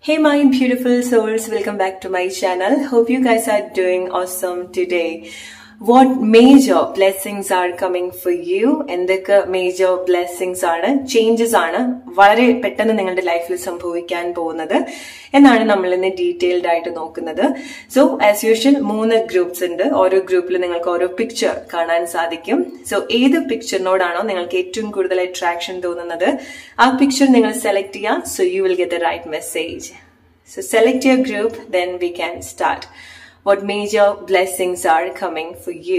Hey my beautiful souls, welcome back to my channel. Hope you guys are doing awesome today. What major blessings are coming for you? എന്തൊക്കെ major blessings ആണ്, changes ആണ് വളരെ പെട്ടെന്ന് നിങ്ങളുടെ ലൈഫിൽ സംഭവിക്കാൻ പോകുന്നത് എന്നാണ് നമ്മൾ ഇന്ന് ഡീറ്റെയിൽഡ് ആയിട്ട് നോക്കുന്നത്. സോ ആസ് യൂഷ്വൽ 3 ഗ്രൂപ്പ്സ് ഉണ്ട്. ഓരോ ഗ്രൂപ്പിൽ നിങ്ങൾക്ക് ഓരോ പിക്ചർ കാണാൻ സാധിക്കും. സോ ഏത് പിക്ചറിനോടാണോ നിങ്ങൾക്ക് ഏറ്റവും കൂടുതൽ അട്രാക്ഷൻ തോന്നുന്നത് ആ പിക്ചർ നിങ്ങൾ സെലക്ട് ചെയ്യാം. So you will get the right message. So select your group, then we can start. What major blessings are coming for you?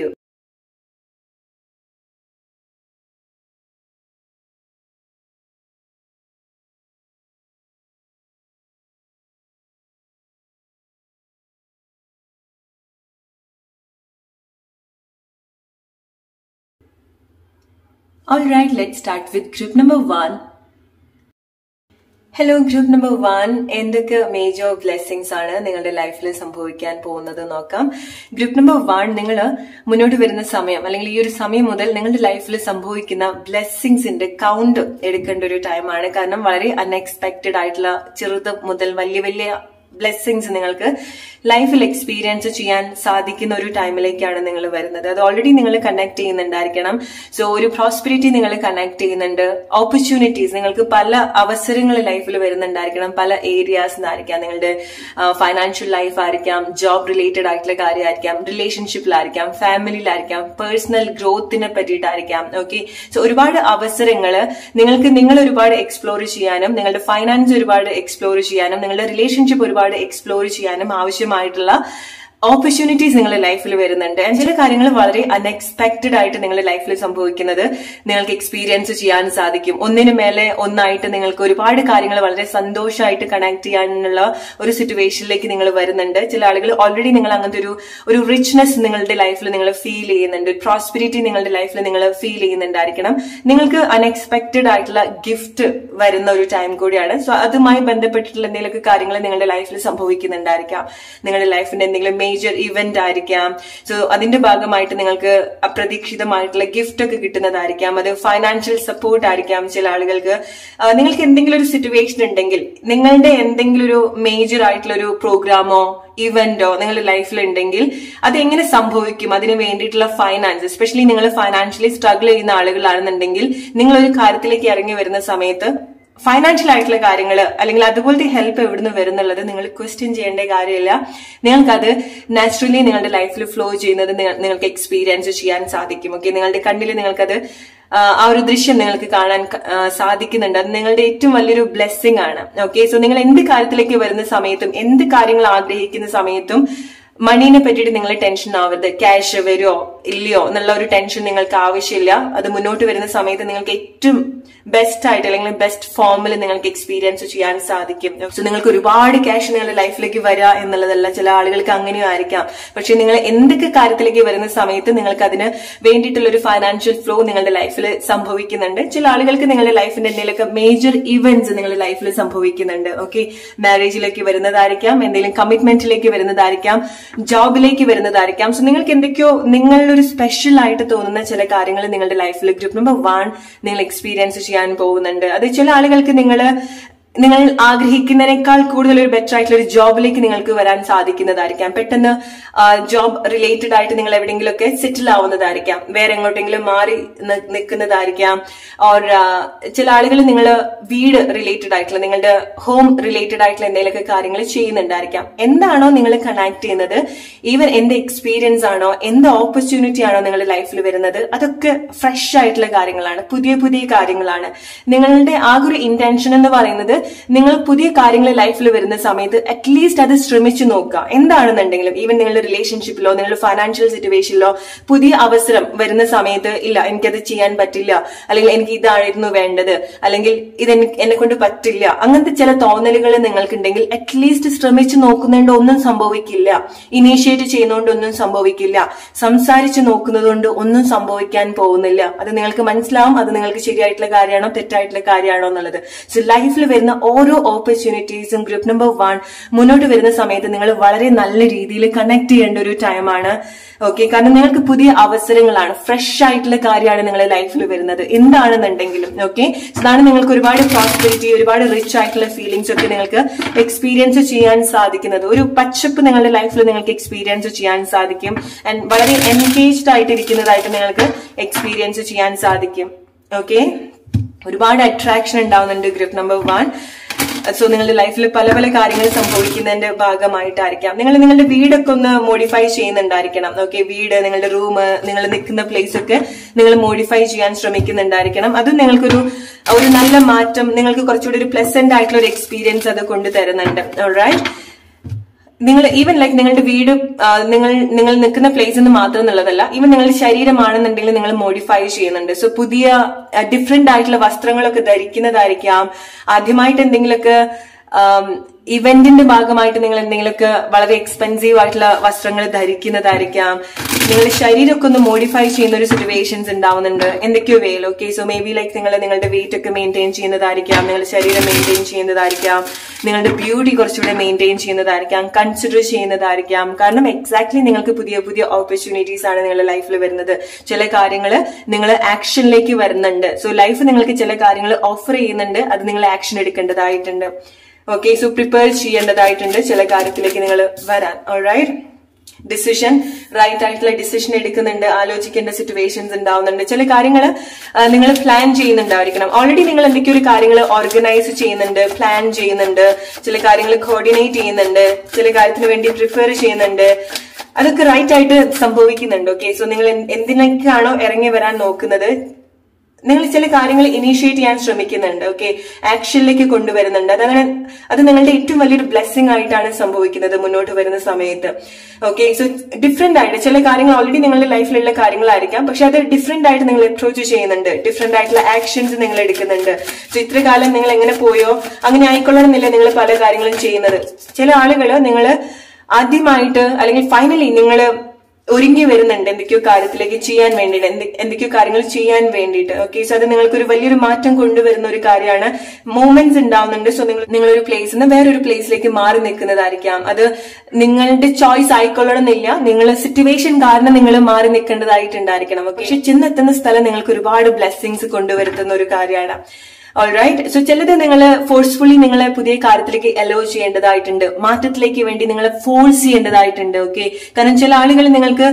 Alright, let's start with group number 1. Hello group number 1, എന്തൊക്കെ major blessings ആണ് നിങ്ങളുടെ ലൈഫിൽ സംഭവിക്കാൻ പോകുന്നത് നോക്കാം. Group number 1, നിങ്ങൾ മുന്നോട്ട് വരുന്ന സമയം അല്ലെങ്കിൽ ഈ ഒരു സമയം മുതൽ നിങ്ങളുടെ ലൈഫിൽ സംഭവിക്കുന്ന ബ്ലെസ്സിങ്സിന്റെ കൗണ്ട് എടുക്കേണ്ട ഒരു ടൈമാണ്. കാരണം വളരെ അൺഎക്സ്പെക്ടഡ് ആയിട്ടുള്ള ചെറുത് മുതൽ വലിയ വലിയ ബ്ലെസ്സിങ്സ് നിങ്ങൾക്ക് ലൈഫിൽ എക്സ്പീരിയൻസ് ചെയ്യാൻ സാധിക്കുന്ന ഒരു ടൈമിലേക്കാണ് നിങ്ങൾ വരുന്നത്. അത് ഓൾറെഡി നിങ്ങൾ കണക്ട് ചെയ്യുന്നുണ്ടായിരിക്കണം. സോ ഒരു പ്രോസ്പെരിറ്റി നിങ്ങൾ കണക്ട് ചെയ്യുന്നുണ്ട്. ഓപ്പർച്യൂണിറ്റീസ് നിങ്ങൾക്ക് പല അവസരങ്ങൾ ലൈഫിൽ വരുന്നുണ്ടായിരിക്കണം. പല ഏരിയാസ് ആയിരിക്കാം. നിങ്ങളുടെ ഫൈനാൻഷ്യൽ ലൈഫ് ആയിരിക്കാം, ജോബ് റിലേറ്റഡ് ആയിട്ടുള്ള കാര്യമായിരിക്കാം, റിലേഷൻഷിപ്പിലായിരിക്കാം, ഫാമിലിയിലായിരിക്കാം, പേഴ്സണൽ ഗ്രോത്തിനെ പറ്റിയിട്ടായിരിക്കാം. ഓക്കെ, സോ ഒരുപാട് അവസരങ്ങൾ നിങ്ങൾ ഒരുപാട് എക്സ്പ്ലോർ ചെയ്യാനും, നിങ്ങളുടെ ഫൈനാൻസ് ഒരുപാട് എക്സ്പ്ലോർ ചെയ്യാനും, നിങ്ങളുടെ റിലേഷൻഷിപ്പ് ഒരുപാട് എക്സ്പ്ലോർ ചെയ്യാനും ആവശ്യമായിട്ടുള്ള ഓപ്പർച്യൂണിറ്റീസ് നിങ്ങളുടെ ലൈഫിൽ വരുന്നുണ്ട്. ചില കാര്യങ്ങൾ വളരെ അൺഎക്സ്പെക്ടഡ് ആയിട്ട് നിങ്ങളുടെ ലൈഫിൽ സംഭവിക്കുന്നത് നിങ്ങൾക്ക് എക്സ്പീരിയൻസ് ചെയ്യാൻ സാധിക്കും. ഒന്നിനു മേലെ ഒന്നായിട്ട് നിങ്ങൾക്ക് ഒരുപാട് കാര്യങ്ങൾ വളരെ സന്തോഷമായിട്ട് കണക്ട് ചെയ്യാനുള്ള ഒരു സിറ്റുവേഷനിലേക്ക് നിങ്ങൾ വരുന്നുണ്ട്. ചില ആളുകൾ ഓൾറെഡി നിങ്ങൾ അങ്ങനത്തെ ഒരു റിച്ച്നെസ് നിങ്ങളുടെ ലൈഫിൽ നിങ്ങൾ ഫീൽ ചെയ്യുന്നുണ്ട്. പ്രോസ്പെരിറ്റി നിങ്ങളുടെ ലൈഫിൽ നിങ്ങൾ ഫീൽ ചെയ്യുന്നുണ്ടായിരിക്കണം. നിങ്ങൾക്ക് അൺഎക്സ്പെക്ടഡ് ആയിട്ടുള്ള ഗിഫ്റ്റ് വരുന്ന ഒരു ടൈം കൂടിയാണ്. സോ അതുമായി ബന്ധപ്പെട്ടിട്ടുള്ള എന്തെങ്കിലുമൊക്കെ കാര്യങ്ങൾ നിങ്ങളുടെ ലൈഫിൽ സംഭവിക്കുന്നുണ്ടായിരിക്കാം. നിങ്ങളുടെ ലൈഫിന്റെ എന്തെങ്കിലും മേജർ ഇവന്റ് ആയിരിക്കാം. സോ അതിന്റെ ഭാഗമായിട്ട് നിങ്ങൾക്ക് അപ്രതീക്ഷിതമായിട്ടുള്ള ഗിഫ്റ്റ് ഒക്കെ കിട്ടുന്നതായിരിക്കാം. അത് ഫൈനാൻഷ്യൽ സപ്പോർട്ട് ആയിരിക്കാം. ചില ആളുകൾക്ക് നിങ്ങൾക്ക് എന്തെങ്കിലും ഒരു സിറ്റുവേഷൻ ഉണ്ടെങ്കിൽ, നിങ്ങളുടെ എന്തെങ്കിലും ഒരു മേജർ ആയിട്ടുള്ള ഒരു പ്രോഗ്രാമോ ഇവന്റോ നിങ്ങളുടെ ലൈഫിൽ ഉണ്ടെങ്കിൽ അത് എങ്ങനെ സംഭവിക്കും, അതിന് വേണ്ടിയിട്ടുള്ള ഫൈനാൻസ്, എസ്പെഷ്യലി നിങ്ങൾ ഫൈനാൻഷ്യലി സ്ട്രഗിൾ ചെയ്യുന്ന ആളുകളാണെന്നുണ്ടെങ്കിൽ നിങ്ങൾ ഒരു കാര്യത്തിലേക്ക് ഇറങ്ങി വരുന്ന സമയത്ത് ഫൈനാൻഷ്യൽ ആയിട്ടുള്ള കാര്യങ്ങൾ അല്ലെങ്കിൽ അതുപോലത്തെ ഹെൽപ്പ് എവിടുന്ന് വരുന്നുള്ളത് നിങ്ങൾ ക്വസ്റ്റ്യൻ ചെയ്യേണ്ട കാര്യമില്ല. നിങ്ങൾക്കത് നാച്ചുറലി നിങ്ങളുടെ ലൈഫിൽ ഫ്ലോ ചെയ്യുന്നത് നിങ്ങൾക്ക് എക്സ്പീരിയൻസ് ചെയ്യാൻ സാധിക്കും. ഓക്കെ, നിങ്ങളുടെ കണ്ണിൽ നിങ്ങൾക്കത് ആ ഒരു ദൃശ്യം നിങ്ങൾക്ക് കാണാൻ സാധിക്കുന്നുണ്ട്. അത് നിങ്ങളുടെ ഏറ്റവും വലിയൊരു ബ്ലെസ്സിങ് ആണ്. ഓക്കെ, സോ നിങ്ങൾ എന്ത് കാര്യത്തിലേക്ക് വരുന്ന സമയത്തും, എന്ത് കാര്യങ്ങൾ ആഗ്രഹിക്കുന്ന സമയത്തും മണീനെ പറ്റിയിട്ട് നിങ്ങൾ ടെൻഷൻ ആവരുത്. ക്യാഷ് വരുമോ ഇല്ലയോ എന്നുള്ള ഒരു ടെൻഷൻ നിങ്ങൾക്ക് ആവശ്യമില്ല. അത് മുന്നോട്ട് വരുന്ന സമയത്ത് നിങ്ങൾക്ക് ഏറ്റവും ബെസ്റ്റ് ആയിട്ട് അല്ലെങ്കിൽ ബെസ്റ്റ് ഫോമിൽ നിങ്ങൾക്ക് എക്സ്പീരിയൻസ് ചെയ്യാൻ സാധിക്കും. സോ നിങ്ങൾക്ക് ഒരുപാട് ക്യാഷ് നിങ്ങളുടെ ലൈഫിലേക്ക് വരിക എന്നുള്ളതല്ല. ചില ആളുകൾക്ക് അങ്ങനെയും ആയിരിക്കാം. പക്ഷെ നിങ്ങൾ എന്തൊക്കെ കാര്യത്തിലേക്ക് വരുന്ന സമയത്ത് നിങ്ങൾക്ക് അതിന് വേണ്ടിയിട്ടുള്ള ഒരു ഫൈനാൻഷ്യൽ ഫ്ലോ നിങ്ങളുടെ ലൈഫിൽ സംഭവിക്കുന്നുണ്ട്. ചില ആളുകൾക്ക് നിങ്ങളുടെ ലൈഫിന്റെ എന്തെങ്കിലുമൊക്കെ മേജർ ഇവന്റ്സ് നിങ്ങളുടെ ലൈഫിൽ സംഭവിക്കുന്നുണ്ട്. ഓക്കെ, മാരേജിലേക്ക് വരുന്നതായിരിക്കാം, എന്തെങ്കിലും കമ്മിറ്റ്മെന്റിലേക്ക് വരുന്നതായിരിക്കാം, ജോബിലേക്ക് വരുന്നതായിരിക്കാം. സോ നിങ്ങൾക്ക് എന്തൊക്കെയോ നിങ്ങളുടെ ഒരു സ്പെഷ്യൽ ആയിട്ട് തോന്നുന്ന ചില കാര്യങ്ങൾ നിങ്ങളുടെ ലൈഫിൽ ഗ്രൂപ്പ് നമ്പർ 1 നിങ്ങൾ എക്സ്പീരിയൻസ് ചെയ്യാൻ പോകുന്നുണ്ട്. അത് ചില ആളുകൾക്ക് നിങ്ങൾ ആഗ്രഹിക്കുന്നതിനേക്കാൾ കൂടുതൽ ഒരു ബെറ്റർ ആയിട്ടുള്ള ഒരു ജോബിലേക്ക് നിങ്ങൾക്ക് വരാൻ സാധിക്കുന്നതായിരിക്കാം. പെട്ടെന്ന് ജോബ് റിലേറ്റഡ് ആയിട്ട് നിങ്ങൾ എവിടെയെങ്കിലുമൊക്കെ സെറ്റിൽ ആവുന്നതായിരിക്കാം, വേറെ എങ്ങോട്ടെങ്കിലും മാറി നിൽക്കുന്നതായിരിക്കാം. ഓർ ചില ആളുകൾ നിങ്ങൾ വീട് റിലേറ്റഡ് ആയിട്ടുള്ള, നിങ്ങളുടെ ഹോം റിലേറ്റഡ് ആയിട്ടുള്ള എന്തെങ്കിലുമൊക്കെ കാര്യങ്ങൾ ചെയ്യുന്നുണ്ടായിരിക്കാം. എന്താണോ നിങ്ങൾ കണക്ട് ചെയ്യുന്നത്, ഈവൻ എന്ത് എക്സ്പീരിയൻസ് ആണോ, എന്ത് ഓപ്പർച്യൂണിറ്റി ആണോ നിങ്ങളുടെ ലൈഫിൽ വരുന്നത്, അതൊക്കെ ഫ്രഷ് ആയിട്ടുള്ള കാര്യങ്ങളാണ്, പുതിയ പുതിയ കാര്യങ്ങളാണ്. നിങ്ങളുടെ ആ ഒരു ഇന്റൻഷൻ എന്ന് പറയുന്നത് നിങ്ങൾ പുതിയ കാര്യങ്ങൾ ലൈഫിൽ വരുന്ന സമയത്ത് അറ്റ്ലീസ്റ്റ് അത് ശ്രമിച്ചു നോക്കുക. എന്താണെന്നുണ്ടെങ്കിലും ഈവൻ നിങ്ങളുടെ റിലേഷൻഷിപ്പിലോ നിങ്ങളുടെ ഫൈനാൻഷ്യൽ സിറ്റുവേഷനിലോ പുതിയ അവസരം വരുന്ന സമയത്ത് ഇല്ല എനിക്കത് ചെയ്യാൻ പറ്റില്ല, അല്ലെങ്കിൽ എനിക്ക് ഇതായിരുന്നു വേണ്ടത്, അല്ലെങ്കിൽ എന്നെ കൊണ്ട് പറ്റില്ല, അങ്ങനത്തെ ചില തോന്നലുകൾ നിങ്ങൾക്കുണ്ടെങ്കിൽ അറ്റ്ലീസ്റ്റ് ശ്രമിച്ചു നോക്കുന്നതുകൊണ്ട് ഒന്നും സംഭവിക്കില്ല. ഇനീഷ്യേറ്റ് ചെയ്യുന്നതുകൊണ്ട് ഒന്നും സംഭവിക്കില്ല. സംസാരിച്ചു നോക്കുന്നത് കൊണ്ട് ഒന്നും സംഭവിക്കാൻ പോകുന്നില്ല. അത് നിങ്ങൾക്ക് മനസ്സിലാവും. അത് നിങ്ങൾക്ക് ശരിയായിട്ടുള്ള കാര്യമാണോ തെറ്റായിട്ടുള്ള കാര്യമാണോ എന്നുള്ളത്. സോ ലൈഫിൽ വരുന്ന ഓരോ ഓപ്പർച്യൂണിറ്റീസും ഗ്രൂപ്പ് നമ്പർ 1 മുന്നോട്ട് വരുന്ന സമയത്ത് നിങ്ങൾ വളരെ നല്ല രീതിയിൽ കണക്ട് ചെയ്യേണ്ട ഒരു ടൈമാണ്. ഓക്കെ, കാരണം നിങ്ങൾക്ക് പുതിയ അവസരങ്ങളാണ്, ഫ്രഷ് ആയിട്ടുള്ള കാര്യമാണ് നിങ്ങളുടെ ലൈഫിൽ വരുന്നത് എന്താണെന്നുണ്ടെങ്കിലും. ഓക്കെ, അതാണ് നിങ്ങൾക്ക് ഒരുപാട് പ്രോസ്പെരിറ്റി, ഒരുപാട് റിച്ച് ആയിട്ടുള്ള ഫീലിംഗ്സ് ഒക്കെ നിങ്ങൾക്ക് എക്സ്പീരിയൻസ് ചെയ്യാൻ സാധിക്കുന്നത്. ഒരു പച്ചപ്പ് നിങ്ങളുടെ ലൈഫിൽ നിങ്ങൾക്ക് എക്സ്പീരിയൻസ് ചെയ്യാൻ സാധിക്കും. ആൻഡ് വളരെ എൻഗേജ്ഡ് ആയിട്ടിരിക്കുന്നതായിട്ട് നിങ്ങൾക്ക് എക്സ്പീരിയൻസ് ചെയ്യാൻ സാധിക്കും. ഓക്കെ, ഒരുപാട് അട്രാക്ഷൻ ഉണ്ടാവുന്നുണ്ട് ഗ്രൂപ്പ് നമ്പർ 1. സോ നിങ്ങളുടെ ലൈഫിൽ പല പല കാര്യങ്ങൾ സംഭവിക്കുന്നതിന്റെ ഭാഗമായിട്ടായിരിക്കാം. നിങ്ങൾ നിങ്ങളുടെ വീടൊക്കെ ഒന്ന് മോഡിഫൈ ചെയ്യുന്നുണ്ടായിരിക്കണം. ഓക്കെ, വീട്, നിങ്ങളുടെ റൂം, നിങ്ങൾ നിൽക്കുന്ന പ്ലേസ് ഒക്കെ നിങ്ങൾ മോഡിഫൈ ചെയ്യാൻ ശ്രമിക്കുന്നുണ്ടായിരിക്കണം. അതും നിങ്ങൾക്കൊരു നല്ല മാറ്റം, നിങ്ങൾക്ക് കുറച്ചുകൂടി ഒരു പ്ലസന്റ് ആയിട്ടുള്ള ഒരു എക്സ്പീരിയൻസ് അത് കൊണ്ടുതരുന്നുണ്ട്. ഓൾറൈറ്റ്, നിങ്ങൾ ഈവൻ ലൈക്ക് നിങ്ങളുടെ വീട് നിങ്ങൾ നിൽക്കുന്ന പ്ലേസ് എന്ന് മാത്രം എന്നുള്ളതല്ല, ഈവൻ നിങ്ങളുടെ ശരീരമാണെന്നുണ്ടെങ്കിൽ നിങ്ങൾ മോഡിഫൈ ചെയ്യുന്നുണ്ട്. സോ പുതിയ ഡിഫറെന്റ് ആയിട്ടുള്ള വസ്ത്രങ്ങളൊക്കെ ധരിക്കുന്നതായിരിക്കാം. ആദ്യമായിട്ട് എന്തെങ്കിലുമൊക്കെ ഇവന്റിന്റെ ഭാഗമായിട്ട് നിങ്ങൾ എന്തെങ്കിലുമൊക്കെ വളരെ എക്സ്പെൻസീവ് ആയിട്ടുള്ള വസ്ത്രങ്ങൾ ധരിക്കുന്നതായിരിക്കാം. നിങ്ങളുടെ ശരീരമൊക്കെ ഒന്ന് മോഡിഫൈ ചെയ്യുന്ന ഒരു സിറ്റുവേഷൻസ് ഉണ്ടാവുന്നുണ്ട് എന്തൊക്കെയോ വേൽ. Okay, so maybe like നിങ്ങൾ നിങ്ങളുടെ വെയിറ്റ് ഒക്കെ മെയിൻറ്റെയിൻ ചെയ്യുന്നതായിരിക്കാം, നിങ്ങളുടെ ശരീരം മെയിൻറ്റെയിൻ ചെയ്യുന്നതായിരിക്കാം, നിങ്ങളുടെ ബ്യൂട്ടി കുറച്ചുകൂടെ മെയിൻറ്റെയിൻ ചെയ്യുന്നതായിരിക്കാം, കൺസിഡർ ചെയ്യുന്നതായിരിക്കാം. കാരണം എക്സാക്ട്ലി നിങ്ങൾക്ക് പുതിയ പുതിയ ഓപ്പർച്യൂണിറ്റീസ് ആണ് നിങ്ങളുടെ ലൈഫിൽ വരുന്നത്. ചില കാര്യങ്ങൾ നിങ്ങൾ ആക്ഷനിലേക്ക് വരുന്നുണ്ട്. സോ ലൈഫ് നിങ്ങൾക്ക് ചില കാര്യങ്ങൾ ഓഫർ ചെയ്യുന്നുണ്ട്, അത് നിങ്ങൾ ആക്ഷൻ എടുക്കേണ്ടതായിട്ടുണ്ട്. ഓക്കെ, സോ പ്രിപ്പയർ ചെയ്യേണ്ടതായിട്ടുണ്ട് ചില കാര്യത്തിലേക്ക് നിങ്ങൾ വരാൻ. ഓൾറൈറ്റ്, ഡിസിഷൻ, റൈറ്റ് ആയിട്ടുള്ള ഡിസിഷൻ എടുക്കുന്നുണ്ട്, ആലോചിക്കേണ്ട സിറ്റുവേഷൻസ് ഉണ്ടാവുന്നുണ്ട്. ചില കാര്യങ്ങൾ നിങ്ങൾ പ്ലാൻ ചെയ്യുന്നുണ്ടായിരിക്കണം. ഓൾറെഡി നിങ്ങൾ എന്തൊക്കെയൊരു കാര്യങ്ങൾ ഓർഗനൈസ് ചെയ്യുന്നുണ്ട്, പ്ലാൻ ചെയ്യുന്നുണ്ട്, ചില കാര്യങ്ങൾ കോർഡിനേറ്റ് ചെയ്യുന്നുണ്ട്, ചില കാര്യത്തിന് വേണ്ടി പ്രിപ്പയർ ചെയ്യുന്നുണ്ട്. അതൊക്കെ റൈറ്റ് ആയിട്ട് സംഭവിക്കുന്നുണ്ട്. ഓക്കെ, സോ നിങ്ങൾ എന്തിനൊക്കെയാണോ ഇറങ്ങി വരാൻ നോക്കുന്നത്, നിങ്ങൾ ചില കാര്യങ്ങൾ ഇനീഷ്യേറ്റ് ചെയ്യാൻ ശ്രമിക്കുന്നുണ്ട്. ഓക്കെ, ആക്ഷനിലേക്ക് കൊണ്ടുവരുന്നുണ്ട്. അത് നിങ്ങളുടെ ഏറ്റവും വലിയൊരു ബ്ലെസ്സിംഗ് ആയിട്ടാണ് സംഭവിക്കുന്നത് മുന്നോട്ട് വരുന്ന സമയത്ത്. ഓക്കെ, സോ ഡിഫറെന്റ് ആയിട്ട് ചില കാര്യങ്ങൾ ഓൾറെഡി നിങ്ങളുടെ ലൈഫിലുള്ള കാര്യങ്ങളായിരിക്കാം, പക്ഷെ അത് ഡിഫറെന്റ് ആയിട്ട് നിങ്ങൾ അപ്രോച്ച് ചെയ്യുന്നുണ്ട്, ഡിഫറെന്റ് ആയിട്ടുള്ള ആക്ഷൻസ് നിങ്ങൾ എടുക്കുന്നുണ്ട്. സോ ഇത്ര കാലം നിങ്ങൾ എങ്ങനെ പോയോ അങ്ങനെ ആയിക്കൊള്ളണമെന്നില്ല നിങ്ങൾ പല കാര്യങ്ങളും ചെയ്യുന്നത്. ചില ആളുകൾ നിങ്ങൾ ആദ്യമായിട്ട് അല്ലെങ്കിൽ ഫൈനലി നിങ്ങൾ ഒരുങ്ങി വരുന്നുണ്ട് എന്തൊക്കെയോ കാര്യത്തിലേക്ക് ചെയ്യാൻ വേണ്ടിയിട്ട്, എന്തൊക്കെയോ കാര്യങ്ങൾ ചെയ്യാൻ വേണ്ടിയിട്ട്. ഓക്കെ, സോ അത് നിങ്ങൾക്കൊരു വലിയൊരു മാറ്റം കൊണ്ടുവരുന്ന ഒരു കാര്യമാണ്. മൂവ്മെന്റ്സ് ഉണ്ടാവുന്നുണ്ട്. സോ നിങ്ങളൊരു പ്ലേസിൽ നിന്ന് വേറൊരു പ്ലേസിലേക്ക് മാറി നിൽക്കുന്നതായിരിക്കാം. അത് നിങ്ങളുടെ ചോയ്സ് ആയിക്കൊള്ളണമെന്നില്ല, നിങ്ങൾ സിറ്റുവേഷൻ കാരണം നിങ്ങൾ മാറി നിൽക്കേണ്ടതായിട്ടുണ്ടായിരിക്കണം. പക്ഷെ ചെന്നെത്തുന്ന സ്ഥലം നിങ്ങൾക്ക് ഒരുപാട് ബ്ലെസ്സിങ്സ് കൊണ്ടുവരുത്തുന്ന ഒരു കാര്യമാണ്. ഓൾറൈറ്റ്, സോ ചിലത് നിങ്ങൾ ഫോഴ്സ്ഫുള്ളി നിങ്ങളെ പുതിയ കാര്യത്തിലേക്ക് അലോ ചെയ്യേണ്ടതായിട്ടുണ്ട്, മാറ്റത്തിലേക്ക് വേണ്ടി നിങ്ങളെ ഫോഴ്സ് ചെയ്യേണ്ടതായിട്ടുണ്ട്. ഓക്കെ, കാരണം ചില ആളുകൾ നിങ്ങൾക്ക്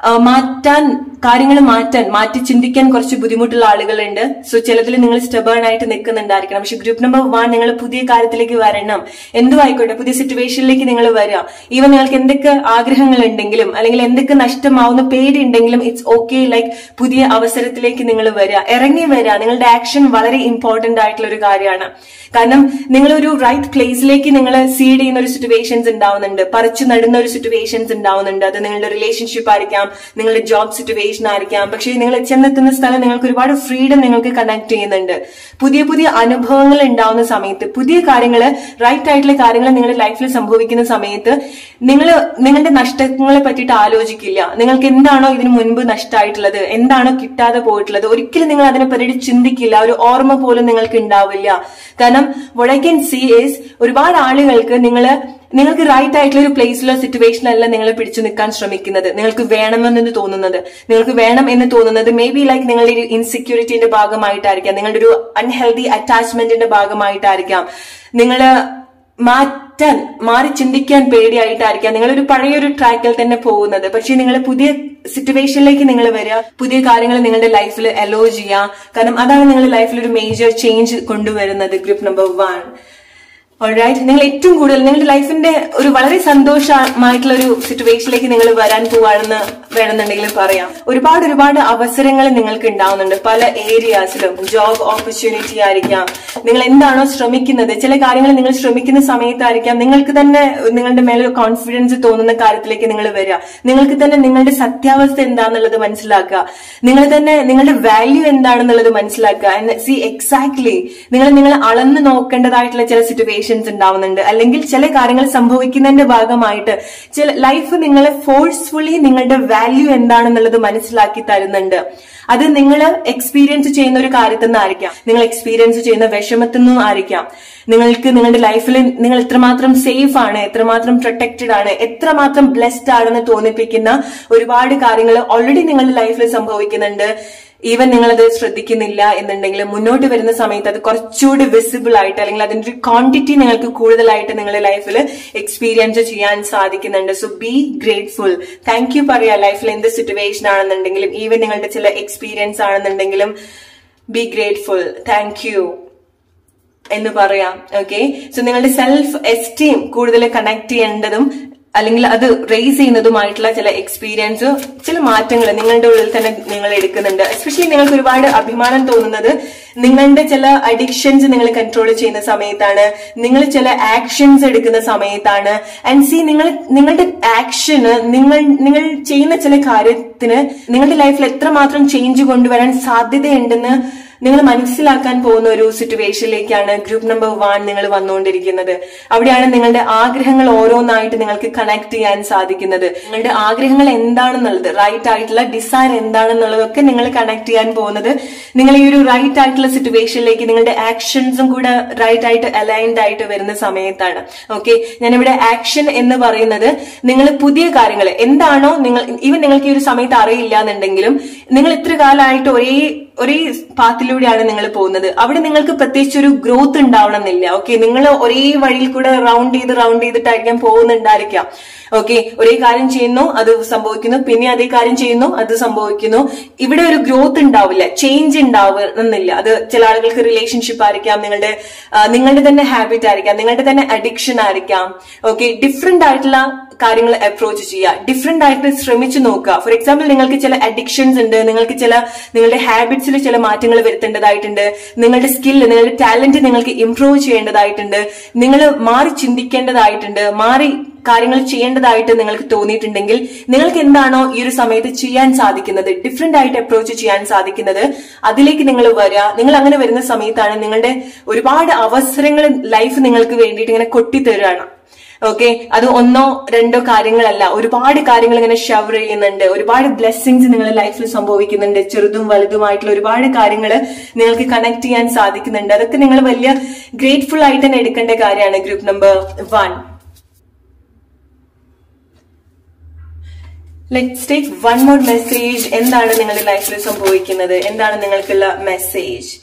കാര്യങ്ങൾ മാറ്റി ചിന്തിക്കാൻ കുറച്ച് ബുദ്ധിമുട്ടുള്ള ആളുകളുണ്ട്. സോ ചിലതിൽ നിങ്ങൾ സ്റ്റബേൺ ആയിട്ട് നിൽക്കുന്നുണ്ടായിരിക്കണം. പക്ഷെ ഗ്രൂപ്പ് നമ്പർ 1 നിങ്ങൾ പുതിയ കാര്യത്തിലേക്ക് വരണം, എന്തും ആയിക്കോട്ടെ, പുതിയ സിറ്റുവേഷനിലേക്ക് നിങ്ങൾ വരിക. ഈവൻ നിങ്ങൾക്ക് എന്തൊക്കെ ആഗ്രഹങ്ങൾ ഉണ്ടെങ്കിലും അല്ലെങ്കിൽ എന്തൊക്കെ നഷ്ടമാവുന്ന പേടി ഉണ്ടെങ്കിലും ഇറ്റ്സ് ഓക്കെ. ലൈക്ക് പുതിയ അവസരത്തിലേക്ക് നിങ്ങൾ വരിക, ഇറങ്ങി വരിക. നിങ്ങളുടെ ആക്ഷൻ വളരെ ഇമ്പോർട്ടന്റ് ആയിട്ടുള്ള ഒരു കാര്യമാണ്. കാരണം നിങ്ങളൊരു റൈറ്റ് പ്ലേസിലേക്ക് നിങ്ങൾ സീഡ് ചെയ്യുന്ന ഒരു സിറ്റുവേഷൻസ് ഉണ്ടാവുന്നുണ്ട്, പറിച്ചു നടുന്ന ഒരു സിറ്റുവേഷൻസ് ഉണ്ടാവുന്നുണ്ട്. അത് നിങ്ങളുടെ റിലേഷൻഷിപ്പ് ആയിരിക്കാം, നിങ്ങളുടെ ജോബ് സിറ്റുവേഷൻ ആയിരിക്കാം. പക്ഷേ നിങ്ങൾ ചെന്നെത്തുന്ന സ്ഥലം നിങ്ങൾക്ക് ഒരുപാട് ഫ്രീഡം നിങ്ങൾക്ക് കണക്ട് ചെയ്യുന്നുണ്ട്. പുതിയ പുതിയ അനുഭവങ്ങൾ ഉണ്ടാവുന്ന സമയത്ത്, പുതിയ കാര്യങ്ങൾ, റൈറ്റ് ആയിട്ടുള്ള കാര്യങ്ങൾ നിങ്ങളുടെ ലൈഫിൽ സംഭവിക്കുന്ന സമയത്ത് നിങ്ങൾ നിങ്ങളുടെ നഷ്ടങ്ങളെ പറ്റിയിട്ട് ആലോചിക്കില്ല. നിങ്ങൾക്ക് എന്താണോ ഇതിനു മുൻപ് നഷ്ടമായിട്ടുള്ളത്, എന്താണോ കിട്ടാതെ പോയിട്ടുള്ളത്, ഒരിക്കലും നിങ്ങൾ അതിനെ പറ്റിയിട്ട് ചിന്തിക്കില്ല. ഒരു ഓർമ്മ പോലും നിങ്ങൾക്ക് ഉണ്ടാവില്ല. കാരണം what I can see is ഒരുപാട് ആളുകൾക്ക് നിങ്ങൾക്ക് റൈറ്റ് ആയിട്ടുള്ള ഒരു പ്ലേസിലോ സിറ്റുവേഷനിലല്ല നിങ്ങൾ പിടിച്ചു നിൽക്കാൻ ശ്രമിക്കുന്നത്. നിങ്ങൾക്ക് വേണമെന്ന് തോന്നുന്നത് മേ ബി ലൈക്ക് നിങ്ങളുടെ ഒരു ഇൻസെക്യൂരിറ്റിന്റെ ഭാഗമായിട്ടായിരിക്കാം, നിങ്ങളുടെ ഒരു അൺഹെൽത്തി അറ്റാച്ച്മെന്റിന്റെ ഭാഗമായിട്ടായിരിക്കാം, നിങ്ങൾ മാറി ചിന്തിക്കാൻ പേടിയായിട്ടായിരിക്കാം, നിങ്ങളൊരു പഴയൊരു ട്രാക്കിൽ തന്നെ പോകുന്നത്. പക്ഷെ നിങ്ങൾ പുതിയ സിറ്റുവേഷനിലേക്ക് നിങ്ങൾ വരിക, പുതിയ കാര്യങ്ങൾ നിങ്ങളുടെ ലൈഫിൽ അലോ ചെയ്യുക. കാരണം അതാണ് നിങ്ങളുടെ ലൈഫിൽ ഒരു മേജർ ചേഞ്ച് കൊണ്ടുവരുന്നത് ഗ്രൂപ്പ് നമ്പർ 1. ഓൾറൈറ്റ്, നിങ്ങൾ ഏറ്റവും കൂടുതൽ നിങ്ങളുടെ ലൈഫിന്റെ ഒരു വളരെ സന്തോഷമായിട്ടുള്ള ഒരു സിറ്റുവേഷനിലേക്ക് നിങ്ങൾ വരാൻ പോവാണെന്ന് വേണമെന്നുണ്ടെങ്കിൽ പറയാം. ഒരുപാട് അവസരങ്ങൾ നിങ്ങൾക്ക് ഉണ്ടാവുന്നുണ്ട് പല ഏരിയാസിലും. ജോബ് ഓപ്പർച്യൂണിറ്റി ആയിരിക്കാം, നിങ്ങൾ എന്താണോ ശ്രമിക്കുന്നത്, ചില കാര്യങ്ങൾ നിങ്ങൾ ശ്രമിക്കുന്ന സമയത്തായിരിക്കാം നിങ്ങൾക്ക് തന്നെ നിങ്ങളുടെ മേലെ കോൺഫിഡൻസ് തോന്നുന്ന കാര്യത്തിലേക്ക് നിങ്ങൾ വരിക. നിങ്ങൾക്ക് തന്നെ നിങ്ങളുടെ സത്യാവസ്ഥ എന്താണെന്നുള്ളത് മനസ്സിലാക്കുക, നിങ്ങൾ തന്നെ നിങ്ങളുടെ വാല്യൂ എന്താണെന്നുള്ളത് മനസ്സിലാക്കുക. സി എക്സാക്ട്ലി നിങ്ങൾ അളന്ന് നോക്കേണ്ടതായിട്ടുള്ള ചില സിറ്റുവേഷൻ സിറ്റുവേഷൻസ് ഉണ്ടാവുന്നുണ്ട്, അല്ലെങ്കിൽ ചില കാര്യങ്ങൾ സംഭവിക്കുന്നതിന്റെ ഭാഗമായിട്ട് ചില ലൈഫ് നിങ്ങളെ ഫോഴ്സ്ഫുള്ളി നിങ്ങളുടെ വാല്യൂ എന്താണെന്നുള്ളത് മനസ്സിലാക്കി തരുന്നുണ്ട്. അത് നിങ്ങൾ എക്സ്പീരിയൻസ് ചെയ്യുന്ന ഒരു കാര്യത്തിൽ നിന്നായിരിക്കാം, നിങ്ങൾ എക്സ്പീരിയൻസ് ചെയ്യുന്ന വിഷമത്തിൽ നിന്നും ആയിരിക്കാം, നിങ്ങൾക്ക് നിങ്ങളുടെ ലൈഫിൽ നിങ്ങൾ എത്രമാത്രം സേഫ് ആണ്, എത്രമാത്രം പ്രൊട്ടക്റ്റഡ് ആണ്, എത്രമാത്രം ബ്ലെസ്ഡ് ആണെന്ന് തോന്നിപ്പിക്കുന്ന ഒരുപാട് കാര്യങ്ങൾ ഓൾറെഡി നിങ്ങളുടെ ലൈഫിൽ സംഭവിക്കുന്നുണ്ട്. ഈവൻ നിങ്ങളത് ശ്രദ്ധിക്കുന്നില്ല എന്നുണ്ടെങ്കിൽ മുന്നോട്ട് വരുന്ന സമയത്ത് അത് കുറച്ചുകൂടി വിസിബിൾ ആയിട്ട്, അല്ലെങ്കിൽ അതിന്റെ ഒരു ക്വാണ്ടിറ്റി നിങ്ങൾക്ക് കൂടുതലായിട്ട് നിങ്ങളുടെ ലൈഫിൽ എക്സ്പീരിയൻസ് ചെയ്യാൻ സാധിക്കുന്നുണ്ട്. So be grateful. Thank you പറയാ ലൈഫിൽ എന്ത് സിറ്റുവേഷൻ ആണെന്നുണ്ടെങ്കിലും, ഈവൻ നിങ്ങളുടെ ചില എക്സ്പീരിയൻസ് ആണെന്നുണ്ടെങ്കിലും ബി ഗ്രേറ്റ്ഫുൾ, താങ്ക് യു എന്ന് പറയാം. ഓക്കെ, സോ നിങ്ങളുടെ സെൽഫ് എസ്റ്റീം കൂടുതൽ കണക്ട് ചെയ്യേണ്ടതും അല്ലെങ്കിൽ അത് റേസ് ചെയ്യുന്നതുമായിട്ടുള്ള ചില എക്സ്പീരിയൻസ്, ചില മാറ്റങ്ങൾ നിങ്ങളുടെ ഉള്ളിൽ തന്നെ നിങ്ങൾ എടുക്കുന്നുണ്ട്. എസ്പെഷ്യലി നിങ്ങൾക്ക് ഒരുപാട് അഭിമാനം തോന്നുന്നത് നിങ്ങളുടെ ചില അഡിക്ഷൻസ് നിങ്ങൾ കൺട്രോൾ ചെയ്യുന്ന സമയത്താണ്, നിങ്ങൾ ചില ആക്ഷൻസ് എടുക്കുന്ന സമയത്താണ്. ആൻഡ് സി നിങ്ങളുടെ ആക്ഷന്, നിങ്ങൾ ചെയ്യുന്ന ചില കാര്യത്തിന് നിങ്ങളുടെ ലൈഫിൽ എത്രമാത്രം ചേഞ്ച് കൊണ്ടുവരാൻ സാധ്യതയുണ്ടെന്ന് നിങ്ങൾ മനസ്സിലാക്കാൻ പോകുന്ന ഒരു സിറ്റുവേഷനിലേക്കാണ് ഗ്രൂപ്പ് നമ്പർ 1 നിങ്ങൾ വന്നുകൊണ്ടിരിക്കുന്നത്. അവിടെയാണ് നിങ്ങളുടെ ആഗ്രഹങ്ങൾ ഓരോന്നായിട്ട് നിങ്ങൾക്ക് കണക്ട് ചെയ്യാൻ സാധിക്കുന്നത്. നിങ്ങളുടെ ആഗ്രഹങ്ങൾ എന്താണെന്നുള്ളത്, റൈറ്റ് ആയിട്ടുള്ള ഡിസൈർ എന്താണെന്നുള്ളതൊക്കെ നിങ്ങൾ കണക്ട് ചെയ്യാൻ പോകുന്നത് നിങ്ങൾ ഈ ഒരു റൈറ്റ് ആയിട്ടുള്ള സിറ്റുവേഷനിലേക്ക് നിങ്ങളുടെ ആക്ഷൻസും കൂടെ റൈറ്റ് ആയിട്ട് അലൈൻഡ് ആയിട്ട് വരുന്ന സമയത്താണ്. ഓക്കെ, ഞാനിവിടെ ആക്ഷൻ എന്ന് പറയുന്നത് നിങ്ങൾ പുതിയ കാര്യങ്ങൾ എന്താണോ നിങ്ങൾക്ക് ഈ ഒരു സമയത്ത് അറിയില്ല എന്നുണ്ടെങ്കിലും നിങ്ങൾ ഇത്ര കാലമായിട്ട് ഒരേ പാത്തിലൂടെയാണ് നിങ്ങൾ പോകുന്നത്. അവിടെ നിങ്ങൾക്ക് പ്രത്യേകിച്ച് ഒരു ഗ്രോത്ത് ഉണ്ടാവണമെന്നില്ല. ഓക്കെ, നിങ്ങൾ ഒരേ വഴിയിൽ കൂടെ റൗണ്ട് ചെയ്തിട്ടായിരിക്കാം പോകുന്നുണ്ടായിരിക്കാം. ഓക്കെ, ഒരേ കാര്യം ചെയ്യുന്നു, അത് സംഭവിക്കുന്നു, പിന്നെ അതേ കാര്യം ചെയ്യുന്നു, അത് സംഭവിക്കുന്നു. ഇവിടെ ഒരു ഗ്രോത്ത് ഉണ്ടാവില്ല, ചേഞ്ച് ഉണ്ടാവുന്നില്ല. അത് ചില ആളുകൾക്ക് റിലേഷൻഷിപ്പ് ആയിരിക്കാം, നിങ്ങളുടെ തന്നെ ഹാബിറ്റ് ആയിരിക്കാം, നിങ്ങളുടെ തന്നെ അഡിക്ഷൻ ആയിരിക്കാം. ഓക്കെ, ഡിഫറെന്റ് ആയിട്ടുള്ള കാര്യങ്ങൾ അപ്രോച്ച് ചെയ്യുക, ഡിഫറെന്റ് ആയിട്ട് ശ്രമിച്ചു നോക്കുക. ഫോർ എക്സാമ്പിൾ, നിങ്ങൾക്ക് ചില അഡിക്ഷൻസ് ഉണ്ട്, നിങ്ങൾക്ക് നിങ്ങളുടെ ഹാബിറ്റ്സിൽ ചില മാറ്റങ്ങൾ വരുത്തേണ്ടതായിട്ടുണ്ട്, നിങ്ങളുടെ സ്കില്ല്, നിങ്ങളുടെ ടാലന്റ് നിങ്ങൾക്ക് ഇംപ്രൂവ് ചെയ്യേണ്ടതായിട്ടുണ്ട്, നിങ്ങൾ മാറി ചിന്തിക്കേണ്ടതായിട്ടുണ്ട്, മാറി കാര്യങ്ങൾ ചെയ്യേണ്ടതായിട്ട് നിങ്ങൾക്ക് തോന്നിയിട്ടുണ്ടെങ്കിൽ നിങ്ങൾക്ക് എന്താണോ ഈ ഒരു സമയത്ത് ചെയ്യാൻ സാധിക്കുന്നത്, ഡിഫറെന്റ് ആയിട്ട് അപ്രോച്ച് ചെയ്യാൻ സാധിക്കുന്നത്, അതിലേക്ക് നിങ്ങൾ വരിക. നിങ്ങൾ അങ്ങനെ വരുന്ന സമയത്താണ് നിങ്ങളുടെ ഒരുപാട് അവസരങ്ങൾ ലൈഫ് നിങ്ങൾക്ക് വേണ്ടിയിട്ട് ഇങ്ങനെ കൊട്ടിത്തരുകയാണ്. ഓക്കെ, അത് 1 2 കാര്യങ്ങളല്ല, ഒരുപാട് കാര്യങ്ങൾ ഇങ്ങനെ ഷവർ ചെയ്യുന്നുണ്ട്, ഒരുപാട് ബ്ലെസ്സിങ്സ് നിങ്ങളുടെ ലൈഫിൽ സംഭവിക്കുന്നുണ്ട്. ചെറുതും വലുതുമായിട്ടുള്ള ഒരുപാട് കാര്യങ്ങൾ നിങ്ങൾക്ക് കണക്ട് ചെയ്യാൻ സാധിക്കുന്നുണ്ട്. അതൊക്കെ നിങ്ങൾ വലിയ ഗ്രേറ്റ്ഫുൾ ആയിട്ട് തന്നെ എടുക്കേണ്ട കാര്യമാണ്. Group number 1, let's take one more message. എന്താണ് നിങ്ങളുടെ ലൈഫിൽ സംഭവിക്കുന്നത്? എന്താണ് നിങ്ങൾക്കുള്ള മെസ്സേജ്?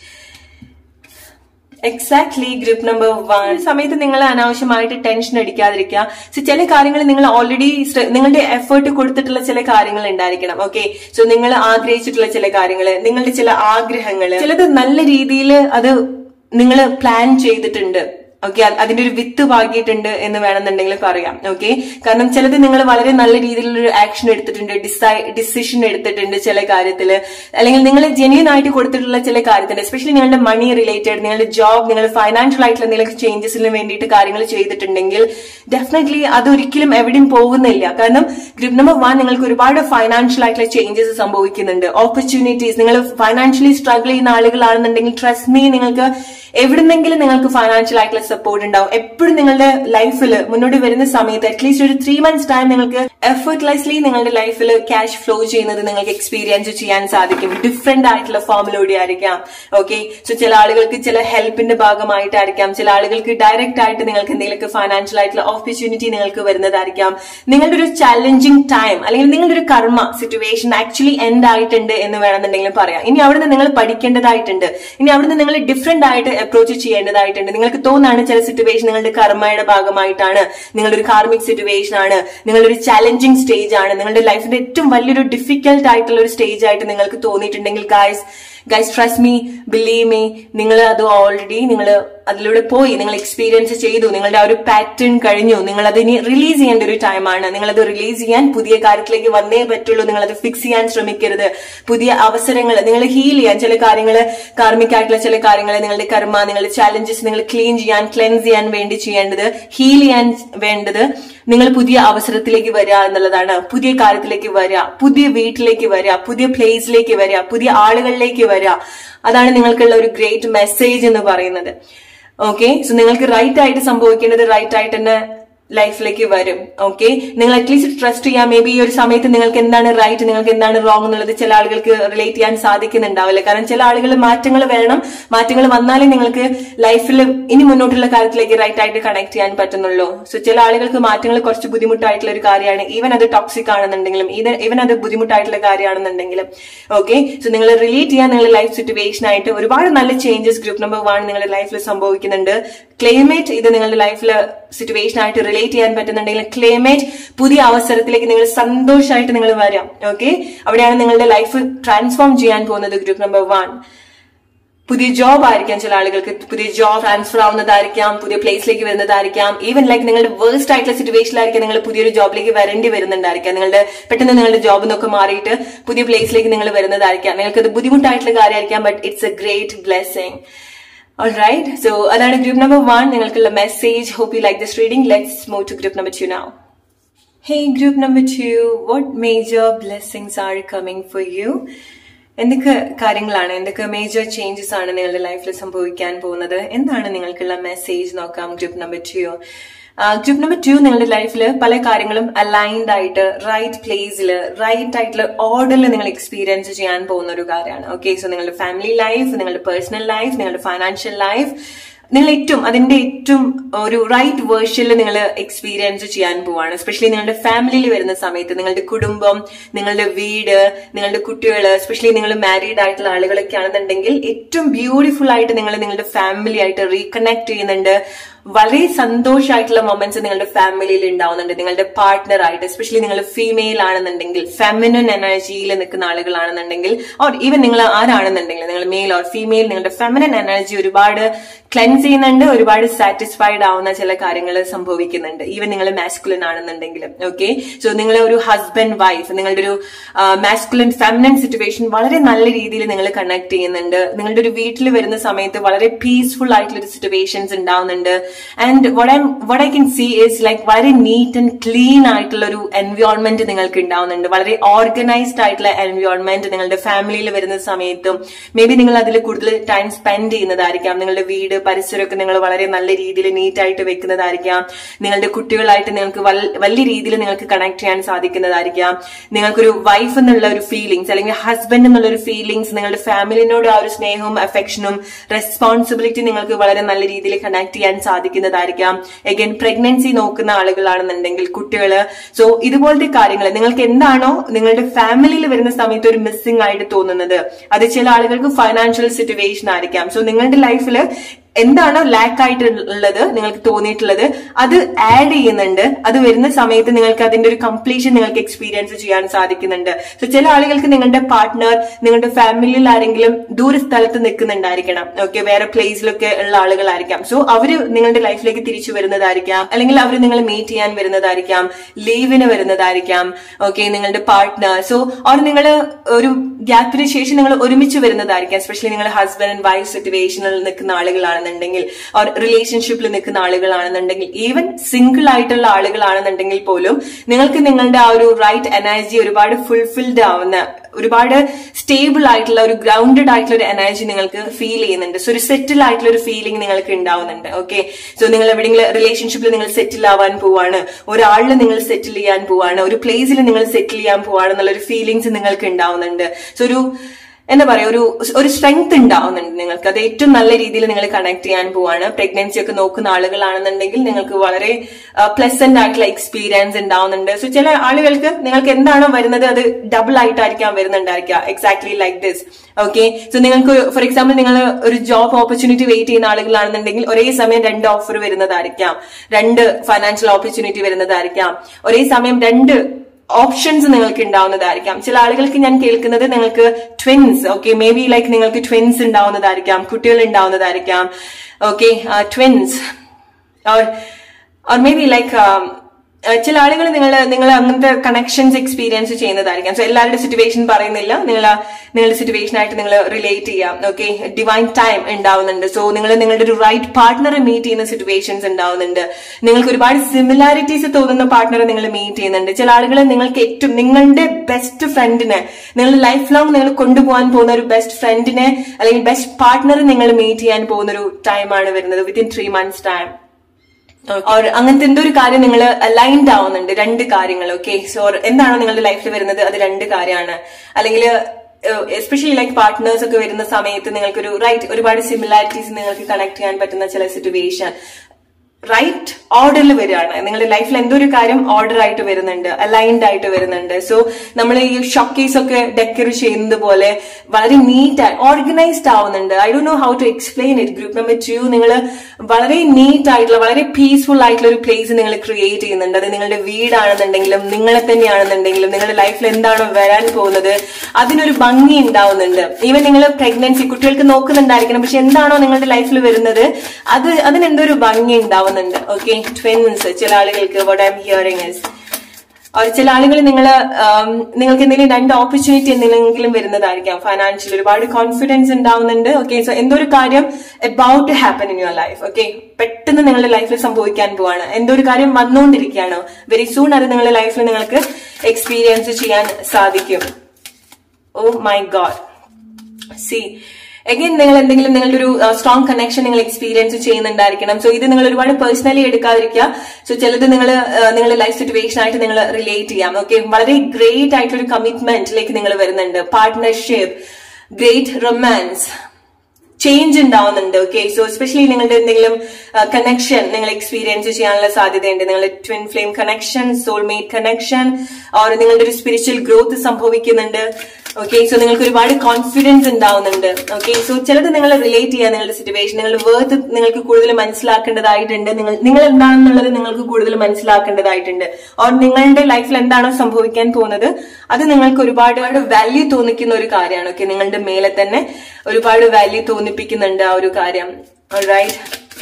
Exactly group number 1. സമയത്ത് നിങ്ങൾ അനാവശ്യമായിട്ട് ടെൻഷൻ അടിക്കാതിരിക്കുക. ചില കാര്യങ്ങൾ നിങ്ങൾ ഓൾറെഡി നിങ്ങളുടെ എഫേർട്ട് കൊടുത്തിട്ടുള്ള ചില കാര്യങ്ങൾ ഉണ്ടായിരിക്കണം. ഓക്കെ, സോ നിങ്ങൾ ആഗ്രഹിച്ചിട്ടുള്ള ചില കാര്യങ്ങൾ, നിങ്ങളുടെ ചില ആഗ്രഹങ്ങൾ, ചിലത് നല്ല രീതിയിൽ അത് നിങ്ങൾ പ്ലാൻ ചെയ്തിട്ടുണ്ട്. ഓക്കെ, അതിന്റെ ഒരു വിത്ത് പാകിയിട്ടുണ്ട് എന്ന് വേണമെന്നുണ്ടെങ്കിൽ പറയാം. ഓക്കെ, കാരണം ചിലത് നിങ്ങൾ വളരെ നല്ല രീതിയിലുള്ള ആക്ഷൻ എടുത്തിട്ടുണ്ട്, ഡിസിഷൻ എടുത്തിട്ടുണ്ട് ചില കാര്യത്തില്, അല്ലെങ്കിൽ നിങ്ങൾ ജെന്യൂൻ ആയിട്ട് കൊടുത്തിട്ടുള്ള ചില കാര്യത്തിൽ, എസ്പെഷ്യലി നിങ്ങളുടെ മണി റിലേറ്റഡ്, നിങ്ങളുടെ ജോബ്, നിങ്ങളുടെ ഫൈനാൻഷ്യൽ ആയിട്ടുള്ള എന്തെങ്കിലും ചേഞ്ചസിന് വേണ്ടിയിട്ട് കാര്യങ്ങൾ ചെയ്തിട്ടുണ്ടെങ്കിൽ ഡെഫിനറ്റ്ലി അതൊരിക്കലും എവിടെയും പോകുന്നില്ല. കാരണം ഗ്രൂപ്പ് നമ്പർ 1 നിങ്ങൾക്ക് ഒരുപാട് ഫൈനാൻഷ്യൽ ആയിട്ടുള്ള ചേഞ്ചസ് സംഭവിക്കുന്നുണ്ട്, ഓപ്പർച്യൂണിറ്റീസ്. നിങ്ങൾ ഫൈനാൻഷ്യലി സ്ട്രഗിൾ ചെയ്യുന്ന ആളുകളാണെന്നുണ്ടെങ്കിൽ ട്രസ്റ്റ് മീ, നിങ്ങൾക്ക് എവിടുന്നെങ്കിലും നിങ്ങൾക്ക് ഫൈനാൻഷ്യൽ ആയിട്ടുള്ള സപ്പോർട്ട് ഉണ്ടാവും. എപ്പോഴും നിങ്ങളുടെ ലൈഫിൽ മുന്നോട്ട് വരുന്ന സമയത്ത് അറ്റ്ലീസ്റ്റ് ഒരു 3 months ടൈം നിങ്ങൾക്ക് എഫേർട്ട്ലെസ്ലി നിങ്ങളുടെ ലൈഫിൽ ക്യാഷ് ഫ്ലോ ചെയ്യുന്നത് നിങ്ങൾക്ക് എക്സ്പീരിയൻസ് ചെയ്യാൻ സാധിക്കും. ഡിഫറെന്റ് ആയിട്ടുള്ള ഫോമിലൂടെ ആയിരിക്കാം. ഓക്കെ, സോ ചില ആളുകൾക്ക് ചില ഹെൽപ്പിന്റെ ഭാഗമായിട്ടായിരിക്കാം, ചില ആളുകൾക്ക് ഡയറക്റ്റ് ആയിട്ട് നിങ്ങൾക്ക് എന്തെങ്കിലുമൊക്കെ ഫൈനാൻഷ്യൽ ആയിട്ടുള്ള ഓപ്പർച്യൂണിറ്റി നിങ്ങൾക്ക് വരുന്നതായിരിക്കാം. നിങ്ങളുടെ ഒരു ചാലഞ്ചിങ് ടൈം അല്ലെങ്കിൽ നിങ്ങളുടെ ഒരു കർമ്മ സിറ്റുവേഷൻ ആക്ച്വലി എൻഡ് ആയിട്ടുണ്ട് എന്ന് വേണമെന്നുണ്ടെങ്കിലും പറയാം. ഇനി അവിടുന്ന് നിങ്ങൾ പഠിക്കേണ്ടതായിട്ടുണ്ട്, ഇനി അവിടുന്ന് നിങ്ങൾ ഡിഫറെന്റ് ആയിട്ട് അപ്രോച്ച് ചെയ്യേണ്ടതായിട്ടുണ്ട്. നിങ്ങൾക്ക് തോന്നാണ് ചില സിറ്റുവേഷൻ നിങ്ങളുടെ കർമ്മയുടെ ഭാഗമായിട്ടാണ്, നിങ്ങളുടെ ഒരു കാർമിക് സിറ്റുവേഷൻ ആണ്, നിങ്ങളുടെ ഒരു ചാലഞ്ചിങ് സ്റ്റേജ് ആണ്, നിങ്ങളുടെ ലൈഫിന്റെ ഏറ്റവും വലിയൊരു ഡിഫിക്കൽട്ട് ആയിട്ടുള്ള ഒരു സ്റ്റേജ് ആയിട്ട് നിങ്ങൾക്ക് തോന്നിയിട്ടുണ്ടെങ്കിൽ guys trust me, believe me, നിങ്ങൾ അത് ഓൾറെഡി നിങ്ങൾ അതിലൂടെ പോയി, നിങ്ങൾ എക്സ്പീരിയൻസ് ചെയ്തു, നിങ്ങളുടെ ആ ഒരു പാറ്റേൺ കഴിഞ്ഞു. നിങ്ങൾ അതിനി റിലീസ് ചെയ്യേണ്ട ഒരു ടൈമാണ്. നിങ്ങളത് റിലീസ് ചെയ്യാൻ പുതിയ കാര്യത്തിലേക്ക് വന്നേ പറ്റുള്ളൂ. നിങ്ങളത് ഫിക്സ് ചെയ്യാൻ ശ്രമിക്കരുത്. പുതിയ അവസരങ്ങൾ നിങ്ങൾ ഹീൽ ചെയ്യാൻ, ചില കാര്യങ്ങൾ കാർമിക് ആയിട്ടുള്ള ചില കാര്യങ്ങൾ, നിങ്ങളുടെ കർമ്മ, നിങ്ങളുടെ ചാലഞ്ചസ് നിങ്ങൾ ക്ലെൻസ് ചെയ്യാൻ വേണ്ടി ചെയ്യേണ്ടത്, ഹീൽ ചെയ്യാൻ വേണ്ടത്, നിങ്ങൾ പുതിയ അവസരത്തിലേക്ക് വരിക എന്നുള്ളതാണ്. പുതിയ കാര്യത്തിലേക്ക് വരിക, പുതിയ വീട്ടിലേക്ക് വരിക, പുതിയ പ്ലേസിലേക്ക് വരിക, പുതിയ ആളുകളിലേക്ക് വരിക. അതാണ് നിങ്ങൾക്കുള്ള ഒരു ഗ്രേറ്റ് മെസ്സേജ് എന്ന് പറയുന്നത്. ഓക്കെ. സോ നിങ്ങൾക്ക് റൈറ്റ് ആയിട്ട് സംഭവിക്കേണ്ടത് റൈറ്റ് ആയിട്ട് തന്നെ ലൈഫിലേക്ക് വരും. ഓക്കെ, നിങ്ങൾ അറ്റ്ലീസ്റ്റ് ട്രസ്റ്റ് ചെയ്യാം. മേ ബി ഈ ഒരു സമയത്ത് നിങ്ങൾക്ക് എന്താണ് റൈറ്റ്, നിങ്ങൾക്ക് എന്താണ് റോങ് എന്നുള്ളത് ചില ആളുകൾക്ക് റിലേറ്റ് ചെയ്യാൻ സാധിക്കുന്നുണ്ടാവില്ല. കാരണം ചില ആളുകൾ മാറ്റങ്ങൾ വേണം, മാറ്റങ്ങൾ വന്നാലേ നിങ്ങൾക്ക് ലൈഫിൽ ഇനി മുന്നോട്ടുള്ള കാര്യത്തിലേക്ക് റൈറ്റ് ആയിട്ട് കണക്ട് ചെയ്യാൻ പറ്റുന്നുള്ളൂ. സോ ചില ആളുകൾക്ക് മാറ്റങ്ങൾ കുറച്ച് ബുദ്ധിമുട്ടായിട്ടുള്ള ഒരു കാര്യമാണ്, ഈവൻ അത് ടോക്സിക് ആണെന്നുണ്ടെങ്കിലും, ഈവൻ അത് ബുദ്ധിമുട്ടായിട്ടുള്ള കാര്യമാണെന്നുണ്ടെങ്കിലും. ഓക്കെ, സോ നിങ്ങൾ റിലേറ്റ് ചെയ്യാൻ നിങ്ങളുടെ ലൈഫ് സിറ്റുവേഷൻ ആയിട്ട് ഒരുപാട് നല്ല ചേഞ്ചസ് ഗ്രൂപ്പ് നമ്പർ 1 നിങ്ങളുടെ ലൈഫിൽ സംഭവിക്കുന്നുണ്ട്. ക്ലെയിമേറ്റ് ഇത് നിങ്ങളുടെ ലൈഫിൽ സിറ്റുവേഷൻ ആയിട്ട് റിലേറ്റ് ചെയ്യാൻ പറ്റുന്നുണ്ടെങ്കിൽ ക്ലെയിമേറ്റ് പുതിയ അവസരത്തിലേക്ക് നിങ്ങൾ സന്തോഷമായിട്ട് നിങ്ങൾ വരാം. ഓക്കെ, അവിടെയാണ് നിങ്ങളുടെ ലൈഫ് ട്രാൻസ്ഫോം ചെയ്യാൻ പോകുന്നത്. ഗ്രൂപ്പ് നമ്പർ 1 പുതിയ ജോബ് ആയിരിക്കാം, ചില ആളുകൾക്ക് പുതിയ ജോബ് ട്രാൻസ്ഫർ ആവുന്നതായിരിക്കാം, പുതിയ പ്ലേസിലേക്ക് വരുന്നതായിരിക്കാം. ഈവൻ ലൈക്ക് നിങ്ങളുടെ വേഴ്സ്റ്റ് ആയിട്ടുള്ള സിറ്റുവേഷനിലായിരിക്കും നിങ്ങൾ പുതിയൊരു ജോബിലേക്ക് വരേണ്ടി വരുന്നുണ്ടായിരിക്കാം. പെട്ടെന്ന് നിങ്ങളുടെ ജോബ് നിന്നൊക്കെ മാറിയിട്ട് പുതിയ പ്ലേസിലേക്ക് നിങ്ങൾ വരുന്നതായിരിക്കാം. നിങ്ങൾക്ക് അത് ബുദ്ധിമുട്ടായിട്ടുള്ള കാര്യമായിരിക്കാം, but it's a great blessing. Alright, so അതാണ് ഗ്രൂപ്പ് നമ്പർ 1 നിങ്ങൾക്കുള്ള മെസ്സേജ്. Hope you like this reading. Let's move to group number 2 now. Hey group number 2, what major blessings are coming for you? എന്തൊക്കെ കാര്യങ്ങളാണ്, എന്തൊക്കെ മേജർ ചേഞ്ചസ് ആണ് നിങ്ങളുടെ ലൈഫിൽ സംഭവിക്കാൻ പോകുന്നത്? എന്താണ് നിങ്ങൾക്കുള്ള മെസ്സേജ് നോക്കാം. ഗ്രൂപ്പ് നമ്പർ 2 ഗ്രൂപ്പ് നമ്പർ 2 നിങ്ങളുടെ ലൈഫിൽ പല കാര്യങ്ങളും അലൈൻഡ് ആയിട്ട് റൈറ്റ് പ്ലേസിൽ റൈറ്റ് ആയിട്ടുള്ള ഓർഡറിൽ നിങ്ങൾ എക്സ്പീരിയൻസ് ചെയ്യാൻ പോകുന്ന ഒരു കാര്യമാണ്. ഓക്കെ, സോ നിങ്ങളുടെ ഫാമിലി ലൈഫ്, നിങ്ങളുടെ പേഴ്സണൽ ലൈഫ്, നിങ്ങളുടെ ഫൈനാൻഷ്യൽ ലൈഫ്, നിങ്ങൾ അതിന്റെ ഏറ്റവും ഒരു റൈറ്റ് വേർഷനിൽ നിങ്ങൾ എക്സ്പീരിയൻസ് ചെയ്യാൻ പോവാണ്. എസ്പെഷ്യലി നിങ്ങളുടെ ഫാമിലിയിൽ വരുന്ന സമയത്ത് നിങ്ങളുടെ കുടുംബം, നിങ്ങളുടെ വീട്, നിങ്ങളുടെ കുട്ടികൾ, എസ്പെഷ്യലി നിങ്ങൾ മാരീഡ് ആയിട്ടുള്ള ആളുകളൊക്കെ ആണെന്നുണ്ടെങ്കിൽ ഏറ്റവും ബ്യൂട്ടിഫുൾ ആയിട്ട് നിങ്ങൾ നിങ്ങളുടെ ഫാമിലി ആയിട്ട് റീകണക്ട് ചെയ്യുന്നുണ്ട്. വളരെ സന്തോഷമായിട്ടുള്ള മൊമെന്റ്സ് നിങ്ങളുടെ ഫാമിലിയിൽ ഉണ്ടാവുന്നുണ്ട്. നിങ്ങളുടെ പാർട്ട്ണർ ആയിട്ട്, എസ്പെഷ്യലി നിങ്ങൾ ഫീമെയിൽ ആണെന്നുണ്ടെങ്കിൽ, ഫെമിനൻ എനർജിയിൽ നിൽക്കുന്ന ആളുകളാണെന്നുണ്ടെങ്കിൽ, ഓർ ഈവൻ നിങ്ങൾ ആരാണെന്നുണ്ടെങ്കിൽ, നിങ്ങൾ മെയിൽ ഓർ ഫീമെയിൽ, നിങ്ങളുടെ ഫെമിനൻ എനർജി ഒരുപാട് ക്ലെൻസ് ചെയ്യുന്നുണ്ട്, ഒരുപാട് സാറ്റിസ്ഫൈഡ് ആവുന്ന ചില കാര്യങ്ങൾ സംഭവിക്കുന്നുണ്ട്. ഈവൻ നിങ്ങൾ മാസ്കുലിൻ ആണെന്നുണ്ടെങ്കിലും. ഓക്കെ, സോ നിങ്ങൾ ഒരു ഹസ്ബൻഡ് വൈഫ്, നിങ്ങളുടെ ഒരു മാസ്കുലിൻ ഫെമിനൻ സിറ്റുവേഷൻ വളരെ നല്ല രീതിയിൽ നിങ്ങൾ കണക്ട് ചെയ്യുന്നുണ്ട്. നിങ്ങളുടെ ഒരു വീട്ടിൽ വരുന്ന സമയത്ത് വളരെ പീസ്ഫുൾ ആയിട്ടുള്ള ഒരു സിറ്റുവേഷൻസ് ഉണ്ടാവുന്നുണ്ട്. And what I can see is like വളരെ നീറ്റ് ആൻഡ് ക്ലീൻ ആയിട്ടുള്ള ഒരു എൻവയോൺമെന്റ് നിങ്ങൾക്ക് ഉണ്ടാവുന്നുണ്ട്. വളരെ ഓർഗനൈസ്ഡ് ആയിട്ടുള്ള എൻവയോൺമെന്റ് നിങ്ങളുടെ ഫാമിലിയിൽ വരുന്ന സമയത്തും മേ ബി നിങ്ങൾ അതിൽ കൂടുതൽ ടൈം സ്പെൻഡ് ചെയ്യുന്നതായിരിക്കാം. നിങ്ങളുടെ വീട് പരിസരമൊക്കെ നിങ്ങൾ വളരെ നല്ല രീതിയിൽ നീറ്റ് ആയിട്ട് വെക്കുന്നതായിരിക്കാം. നിങ്ങളുടെ കുട്ടികളായിട്ട് നിങ്ങൾക്ക് വലിയ രീതിയിൽ നിങ്ങൾക്ക് കണക്ട് ചെയ്യാൻ സാധിക്കുന്നതായിരിക്കാം. നിങ്ങൾക്കൊരു വൈഫ് എന്നുള്ള ഒരു ഫീലിംഗ്സ് അല്ലെങ്കിൽ ഹസ്ബൻഡ് എന്നുള്ള ഒരു ഫീലിംഗ്സ്, നിങ്ങളുടെ ഫാമിലിനോട് ആ ഒരു സ്നേഹവും അഫെക്ഷനും റെസ്പോൺസിബിലിറ്റി നിങ്ങൾക്ക് വളരെ നല്ല രീതിയിൽ കണക്ട് ചെയ്യാൻ സാധിക്കുന്നതായിരിക്കാം. അഗൈൻ പ്രഗ്നൻസി നോക്കുന്ന ആളുകളാണെന്നുണ്ടെങ്കിൽ കുട്ടികള്, സോ ഇതുപോലത്തെ കാര്യങ്ങൾ നിങ്ങൾക്ക് എന്താണോ നിങ്ങളുടെ ഫാമിലിയിൽ വരുന്ന സമയത്ത് ഒരു മിസ്സിംഗ് ആയിട്ട് തോന്നുന്നത്, അത് ചില ആളുകൾക്ക് ഫൈനാൻഷ്യൽ സിറ്റുവേഷൻ ആയിരിക്കാം. സോ നിങ്ങളുടെ ലൈഫിൽ എന്താണോ ലാക്ക് ആയിട്ടുള്ളത് നിങ്ങൾക്ക് തോന്നിയിട്ടുള്ളത് അത് ആഡ് ചെയ്യുന്നുണ്ട്. അത് വരുന്ന സമയത്ത് നിങ്ങൾക്ക് അതിന്റെ ഒരു കംപ്ലീഷൻ നിങ്ങൾക്ക് എക്സ്പീരിയൻസ് ചെയ്യാൻ സാധിക്കുന്നുണ്ട്. സോ ചില ആളുകൾക്ക് നിങ്ങളുടെ പാർട്ട്ണർ നിങ്ങളുടെ ഫാമിലിയിൽ ആരെങ്കിലും ദൂര സ്ഥലത്ത് നിൽക്കുന്നുണ്ടായിരിക്കണം. ഓക്കെ, വേറെ പ്ലേസിലൊക്കെ ഉള്ള ആളുകളായിരിക്കാം. സോ അവര് നിങ്ങളുടെ ലൈഫിലേക്ക് തിരിച്ചു വരുന്നതായിരിക്കാം, അല്ലെങ്കിൽ അവർ നിങ്ങൾ മീറ്റ് ചെയ്യാൻ വരുന്നതായിരിക്കാം, ലീവിന് വരുന്നതായിരിക്കാം. ഓക്കെ, നിങ്ങളുടെ പാർട്ട്ണർ, സോ ഓർ നിങ്ങൾ ഒരു ഗ്യാപ്പിന് ശേഷം നിങ്ങൾ ഒരുമിച്ച് വരുന്നതായിരിക്കാം. എസ്പെഷ്യലി നിങ്ങൾ ഹസ്ബൻഡ് ആൻഡ് വൈഫ് സിറ്റുവേഷനിൽ നിൽക്കുന്ന ആളുകളാണ്, ഓർ റിലേഷൻഷിപ്പിൽ നിൽക്കുന്ന ആളുകളാണെന്നുണ്ടെങ്കിൽ, ഈവൻ സിംഗിൾ ആയിട്ടുള്ള ആളുകളാണെന്നുണ്ടെങ്കിൽ പോലും നിങ്ങൾക്ക് നിങ്ങളുടെ ആ ഒരു റൈറ്റ് എനർജി ഒരുപാട് ഫുൾഫിൽഡ് ആവുന്ന, ഒരുപാട് സ്റ്റേബിൾ ആയിട്ടുള്ള ഒരു ഗ്രൗണ്ടഡ് ആയിട്ടുള്ള ഒരു എനർജി നിങ്ങൾക്ക് ഫീൽ ചെയ്യുന്നുണ്ട്. സോ ഒരു സെറ്റിൽ ആയിട്ടുള്ള ഒരു ഫീലിംഗ് നിങ്ങൾക്ക് ഉണ്ടാവുന്നുണ്ട്. ഓക്കെ, സോ നിങ്ങൾ എവിടെയെങ്കിലും റിലേഷൻഷിപ്പിൽ നിങ്ങൾ സെറ്റിൽ ആവാൻ പോവാണ്, ഒരാളിൽ നിങ്ങൾ സെറ്റിൽ ചെയ്യാൻ പോവാണ്, ഒരു പ്ലേസിൽ നിങ്ങൾ സെറ്റിൽ ചെയ്യാൻ പോവാണ് എന്നുള്ളൊരു ഫീലിംഗ്സ് നിങ്ങൾക്ക് ഉണ്ടാവുന്നുണ്ട്. സോ എന്താ പറയാ, ഒരു സ്ട്രെങ്ത് ഉണ്ടാവുന്നുണ്ട് നിങ്ങൾക്ക്. അത് ഏറ്റവും നല്ല രീതിയിൽ നിങ്ങൾ കണക്ട് ചെയ്യാൻ പോവാണ്. പ്രഗ്നൻസി ഒക്കെ നോക്കുന്ന ആളുകളാണെന്നുണ്ടെങ്കിൽ നിങ്ങൾക്ക് വളരെ പ്ലസന്റ് ആയിട്ടുള്ള എക്സ്പീരിയൻസ് ഉണ്ടാവുന്നുണ്ട്. സോ ചില ആളുകൾക്ക് നിങ്ങൾക്ക് എന്താണോ വരുന്നത് അത് ഡബിൾ ആയിട്ടായിരിക്കാം വരുന്നുണ്ടായിരിക്കുക. Exactly like this. Okay, so നിങ്ങൾക്ക് ഫോർ എക്സാമ്പിൾ നിങ്ങൾ ഒരു ജോബ് ഓപ്പർച്യൂണിറ്റി വെയിറ്റ് ചെയ്യുന്ന ആളുകളാണെന്നുണ്ടെങ്കിൽ ഒരേ സമയം 2 ഓഫർ വരുന്നതായിരിക്കാം, 2 ഫൈനാൻഷ്യൽ ഓപ്പർച്യൂണിറ്റി വരുന്നതായിരിക്കാം, ഒരേ സമയം 2 ഓപ്ഷൻസ് നിങ്ങൾക്ക് ഉണ്ടാവുന്നതായിരിക്കാം. ചില ആളുകൾക്ക് ഞാൻ കേൾക്കുന്നത് നിങ്ങൾക്ക് twins, okay, maybe like നിങ്ങൾക്ക് ട്വിൻസ് ഉണ്ടാവുന്നതായിരിക്കാം, കുട്ടികൾ ഉണ്ടാവുന്നതായിരിക്കാം. Okay, twins or maybe like ചില ആളുകൾ നിങ്ങൾ അങ്ങനത്തെ കണക്ഷൻസ് എക്സ്പീരിയൻസ് ചെയ്യുന്നതായിരിക്കാം. സോ എല്ലാവരുടെ സിറ്റുവേഷൻ പറയുന്നില്ല, നിങ്ങളുടെ സിറ്റുവേഷൻ ആയിട്ട് നിങ്ങൾ റിലേറ്റ് ചെയ്യാം. ഓക്കെ, ഡിവൈൻ ടൈം ഉണ്ടാവുന്നുണ്ട്. സോ നിങ്ങളുടെ ഒരു റൈറ്റ് പാർട്ട്ണറെ മീറ്റ് ചെയ്യുന്ന സിറ്റുവേഷൻസ് ഉണ്ടാവുന്നുണ്ട്. നിങ്ങൾക്ക് ഒരുപാട് സിമിലാരിറ്റീസ് തോന്നുന്ന പാർട്ട്ണറെ നിങ്ങൾ മീറ്റ് ചെയ്യുന്നുണ്ട്. ചില ആളുകൾ നിങ്ങൾക്ക് ഏറ്റവും നിങ്ങളുടെ ബെസ്റ്റ് ഫ്രണ്ടിനെ, നിങ്ങളുടെ ലൈഫ് ലോങ് നിങ്ങൾ കൊണ്ടുപോകാൻ പോകുന്ന ഒരു ബെസ്റ്റ് ഫ്രണ്ടിനെ അല്ലെങ്കിൽ ബെസ്റ്റ് പാർട്ട്ണറെ നിങ്ങൾ മീറ്റ് ചെയ്യാൻ പോകുന്ന ഒരു ടൈമാണ് വരുന്നത്, വിത്തിൻ 3 months ടൈം. അങ്ങനത്തെ എന്തോ ഒരു കാര്യം നിങ്ങൾ അലൈൻഡ് ആവുന്നുണ്ട്, 2 കാര്യങ്ങൾ. ഓക്കെ, സോ എന്താണോ നിങ്ങളുടെ ലൈഫിൽ വരുന്നത് അത് 2 കാര്യമാണ്. അല്ലെങ്കിൽ എസ്പെഷ്യലി ലൈക്ക് പാർട്ട്നേഴ്സ് ഒക്കെ വരുന്ന സമയത്ത് നിങ്ങൾക്കൊരു ഒരുപാട് സിമിലാരിറ്റീസ് നിങ്ങൾക്ക് കണക്ട് ചെയ്യാൻ പറ്റുന്ന ചില സിറ്റുവേഷൻ റൈറ്റ് ഓർഡറിൽ വരികയാണ്. നിങ്ങളുടെ ലൈഫിൽ എന്തോ ഒരു കാര്യം ഓർഡർ ആയിട്ട് വരുന്നുണ്ട്, അലൈൻഡ് ആയിട്ട് വരുന്നുണ്ട്. സോ നമ്മൾ ഈ ഷോക്കേസ് ഒക്കെ ഡെക്കറേറ്റ് ചെയ്യുന്നത് പോലെ വളരെ നീറ്റ് ഓർഗനൈസ്ഡ് ആവുന്നുണ്ട്. I don't know how to explain it. Group number 2 നിങ്ങൾ വളരെ നീറ്റ് ആയിട്ടുള്ള വളരെ പീസ്ഫുൾ ആയിട്ടുള്ള ഒരു പ്ലേസ് നിങ്ങൾ ക്രിയേറ്റ് ചെയ്യുന്നുണ്ട്. അത് നിങ്ങളുടെ വീടാണെന്നുണ്ടെങ്കിലും നിങ്ങളെ തന്നെയാണെന്നുണ്ടെങ്കിലും നിങ്ങളുടെ ലൈഫിൽ എന്താണോ വരാൻ പോകുന്നത് അതിനൊരു ഭംഗി ഉണ്ടാവുന്നുണ്ട്. ഈവൻ നിങ്ങൾ പ്രഗ്നൻസി കുട്ടികൾക്ക് നോക്കുന്നുണ്ടായിരിക്കണം, പക്ഷെ എന്താണോ നിങ്ങളുടെ ലൈഫിൽ വരുന്നത് അതിനെന്തോ ഒരു ഭംഗി ഉണ്ടാവും. ഓക്കെ, ട്വിൻസ് ചില ആളുകൾക്ക് what I'm hearing is, ചില ആളുകൾ നിങ്ങൾക്ക് എന്തെങ്കിലും 2 ഓപ്പർച്യൂണിറ്റി എന്തെങ്കിലും വരുന്നതായിരിക്കാം. ഫൈനാൻഷ്യൽ ഒരുപാട് കോൺഫിഡൻസ് ഉണ്ടാവുന്നുണ്ട്. ഓക്കെ, സോ എന്തോ ഒരു കാര്യം about to happen in your life. Okay, പെട്ടെന്ന് നിങ്ങളുടെ ലൈഫിൽ സംഭവിക്കാൻ പോവാണ്. എന്തോ ഒരു കാര്യം വന്നുകൊണ്ടിരിക്കുകയാണ്. വെരി സൂൺ അത് നിങ്ങളുടെ ലൈഫിൽ നിങ്ങൾക്ക് എക്സ്പീരിയൻസ് ചെയ്യാൻ സാധിക്കും. Oh my god, see again നിങ്ങൾ എന്തെങ്കിലും നിങ്ങളുടെ ഒരു സ്ട്രോങ് കണക്ഷൻ നിങ്ങൾ എക്സ്പീരിയൻസ് ചെയ്യുന്നുണ്ടായിരിക്കണം. സോ ഇത് നിങ്ങൾ ഒരുപാട് പേഴ്സണലി എടുക്കാതിരിക്കുക. സോ ചിലത് നിങ്ങളുടെ ലൈഫ് സിറ്റുവേഷൻ ആയിട്ട് നിങ്ങൾ റിലേറ്റ് ചെയ്യാം. ഓക്കെ, വളരെ ഗ്രേറ്റ് ആയിട്ടുള്ള ഒരു കമ്മിറ്റ്മെന്റിലേക്ക് നിങ്ങൾ വരുന്നുണ്ട്. പാർട്ട്ണർഷിപ്പ്, ഗ്രേറ്റ് റൊമാൻസ്, ചേഞ്ച് ഉണ്ടാവുന്നുണ്ട്. ഓക്കെ, സോ എസ്പെഷ്യലി നിങ്ങളുടെ എന്തെങ്കിലും കണക്ഷൻ നിങ്ങൾ എക്സ്പീരിയൻസ് ചെയ്യാനുള്ള സാധ്യതയുണ്ട്. നിങ്ങളുടെ twin flame connection, soulmate connection, or നിങ്ങളുടെ ഒരു സ്പിരിച്വൽ ഗ്രോത്ത് സംഭവിക്കുന്നുണ്ട്. ഓക്കെ, സോ നിങ്ങൾക്ക് ഒരുപാട് കോൺഫിഡൻസ് ഉണ്ടാവുന്നുണ്ട്. ഓക്കെ, സോ ചിലത് നിങ്ങൾ റിലേറ്റ് ചെയ്യാൻ നിങ്ങളുടെ സിറ്റുവേഷൻ, നിങ്ങളുടെ വേർത്ത് നിങ്ങൾക്ക് കൂടുതൽ മനസ്സിലാക്കേണ്ടതായിട്ടുണ്ട്. നിങ്ങൾ എന്താണെന്നുള്ളത് നിങ്ങൾക്ക് കൂടുതൽ മനസ്സിലാക്കേണ്ടതായിട്ടുണ്ട്. ഓർ നിങ്ങളുടെ ലൈഫിൽ എന്താണോ സംഭവിക്കാൻ പോകുന്നത് അത് നിങ്ങൾക്ക് ഒരുപാട് വാല്യൂ തോന്നിക്കുന്ന ഒരു കാര്യമാണ്. ഓക്കെ, നിങ്ങളുടെ മേലെ തന്നെ ഒരുപാട് വാല്യൂ തോന്നിപ്പിക്കുന്നുണ്ട് ആ ഒരു കാര്യം. ഓൾറൈറ്റ്,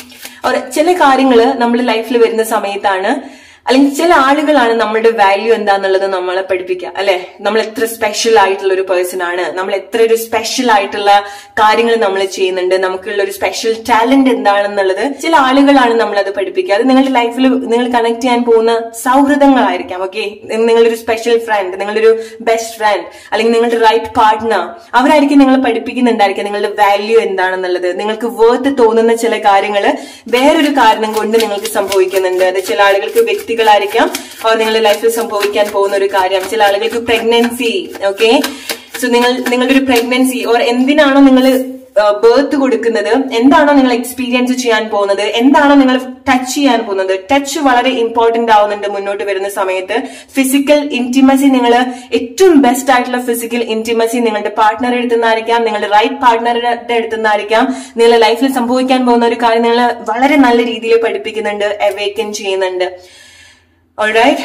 ചില കാര്യങ്ങൾ നമ്മുടെ ലൈഫിൽ വരുന്ന സമയത്താണ്, അല്ലെങ്കിൽ ചില ആളുകളാണ് നമ്മളുടെ വാല്യൂ എന്താന്നുള്ളത് നമ്മളെ പഠിപ്പിക്കുക. അല്ലെ, നമ്മൾ എത്ര സ്പെഷ്യൽ ആയിട്ടുള്ള ഒരു പേഴ്സൺ ആണ്, നമ്മൾ എത്ര ഒരു സ്പെഷ്യൽ ആയിട്ടുള്ള കാര്യങ്ങൾ നമ്മൾ ചെയ്യുന്നുണ്ട്, നമുക്കുള്ള ഒരു സ്പെഷ്യൽ ടാലന്റ് എന്താണെന്നുള്ളത് ചില ആളുകളാണ് നമ്മളത് പഠിപ്പിക്കുക. അത് നിങ്ങളുടെ ലൈഫിൽ നിങ്ങൾ കണക്ട് ചെയ്യാൻ പോകുന്ന സൗഹൃദങ്ങളായിരിക്കാം. ഓക്കെ, നിങ്ങളൊരു സ്പെഷ്യൽ ഫ്രണ്ട്, നിങ്ങളൊരു ബെസ്റ്റ് ഫ്രണ്ട്, അല്ലെങ്കിൽ നിങ്ങളുടെ റൈറ്റ് പാർട്ട്ണർ, അവരായിരിക്കും നിങ്ങളെ പഠിപ്പിക്കുന്നുണ്ടായിരിക്കാം നിങ്ങളുടെ വാല്യൂ എന്താണെന്നുള്ളത്. നിങ്ങൾക്ക് വേർത്ത് തോന്നുന്ന ചില കാര്യങ്ങൾ വേറൊരു കാരണം കൊണ്ട് നിങ്ങൾക്ക് സംഭവിക്കുന്നുണ്ട്. അത് ചില ആളുകൾക്ക് വ്യക്തികളായിരിക്കാം, നിങ്ങളുടെ ലൈഫിൽ സംഭവിക്കാൻ പോകുന്ന ഒരു കാര്യം. ചില ആളുകൾക്ക് പ്രഗ്നൻസി. ഓക്കെ, സോ നിങ്ങളുടെ ഒരു പ്രഗ്നൻസി ഓർ എന്തിനാണോ നിങ്ങൾ ബേർത്ത് കൊടുക്കുന്നത്, എന്താണോ നിങ്ങൾ എക്സ്പീരിയൻസ് ചെയ്യാൻ പോകുന്നത്, എന്താണോ നിങ്ങൾ ടച്ച് ചെയ്യാൻ പോകുന്നത്, ടച്ച് വളരെ ഇമ്പോർട്ടന്റ് ആവുന്നുണ്ട് മുന്നോട്ട് വരുന്ന സമയത്ത്. ഫിസിക്കൽ ഇന്റിമസി, നിങ്ങൾ ഏറ്റവും ബെസ്റ്റ് ആയിട്ടുള്ള ഫിസിക്കൽ ഇന്റിമസി നിങ്ങളുടെ പാർട്ട്ണറുടെ അടുത്തുനിന്നായിരിക്കാം, നിങ്ങളുടെ റൈറ്റ് പാർട്ട്ണറുടെ അടുത്തുനിന്നായിരിക്കാം. നിങ്ങളുടെ ലൈഫിൽ സംഭവിക്കാൻ പോകുന്ന ഒരു കാര്യം നിങ്ങൾ വളരെ നല്ല രീതിയിൽ പഠിപ്പിക്കുന്നുണ്ട്, അവേക്കൻ ചെയ്യുന്നുണ്ട്. Alright.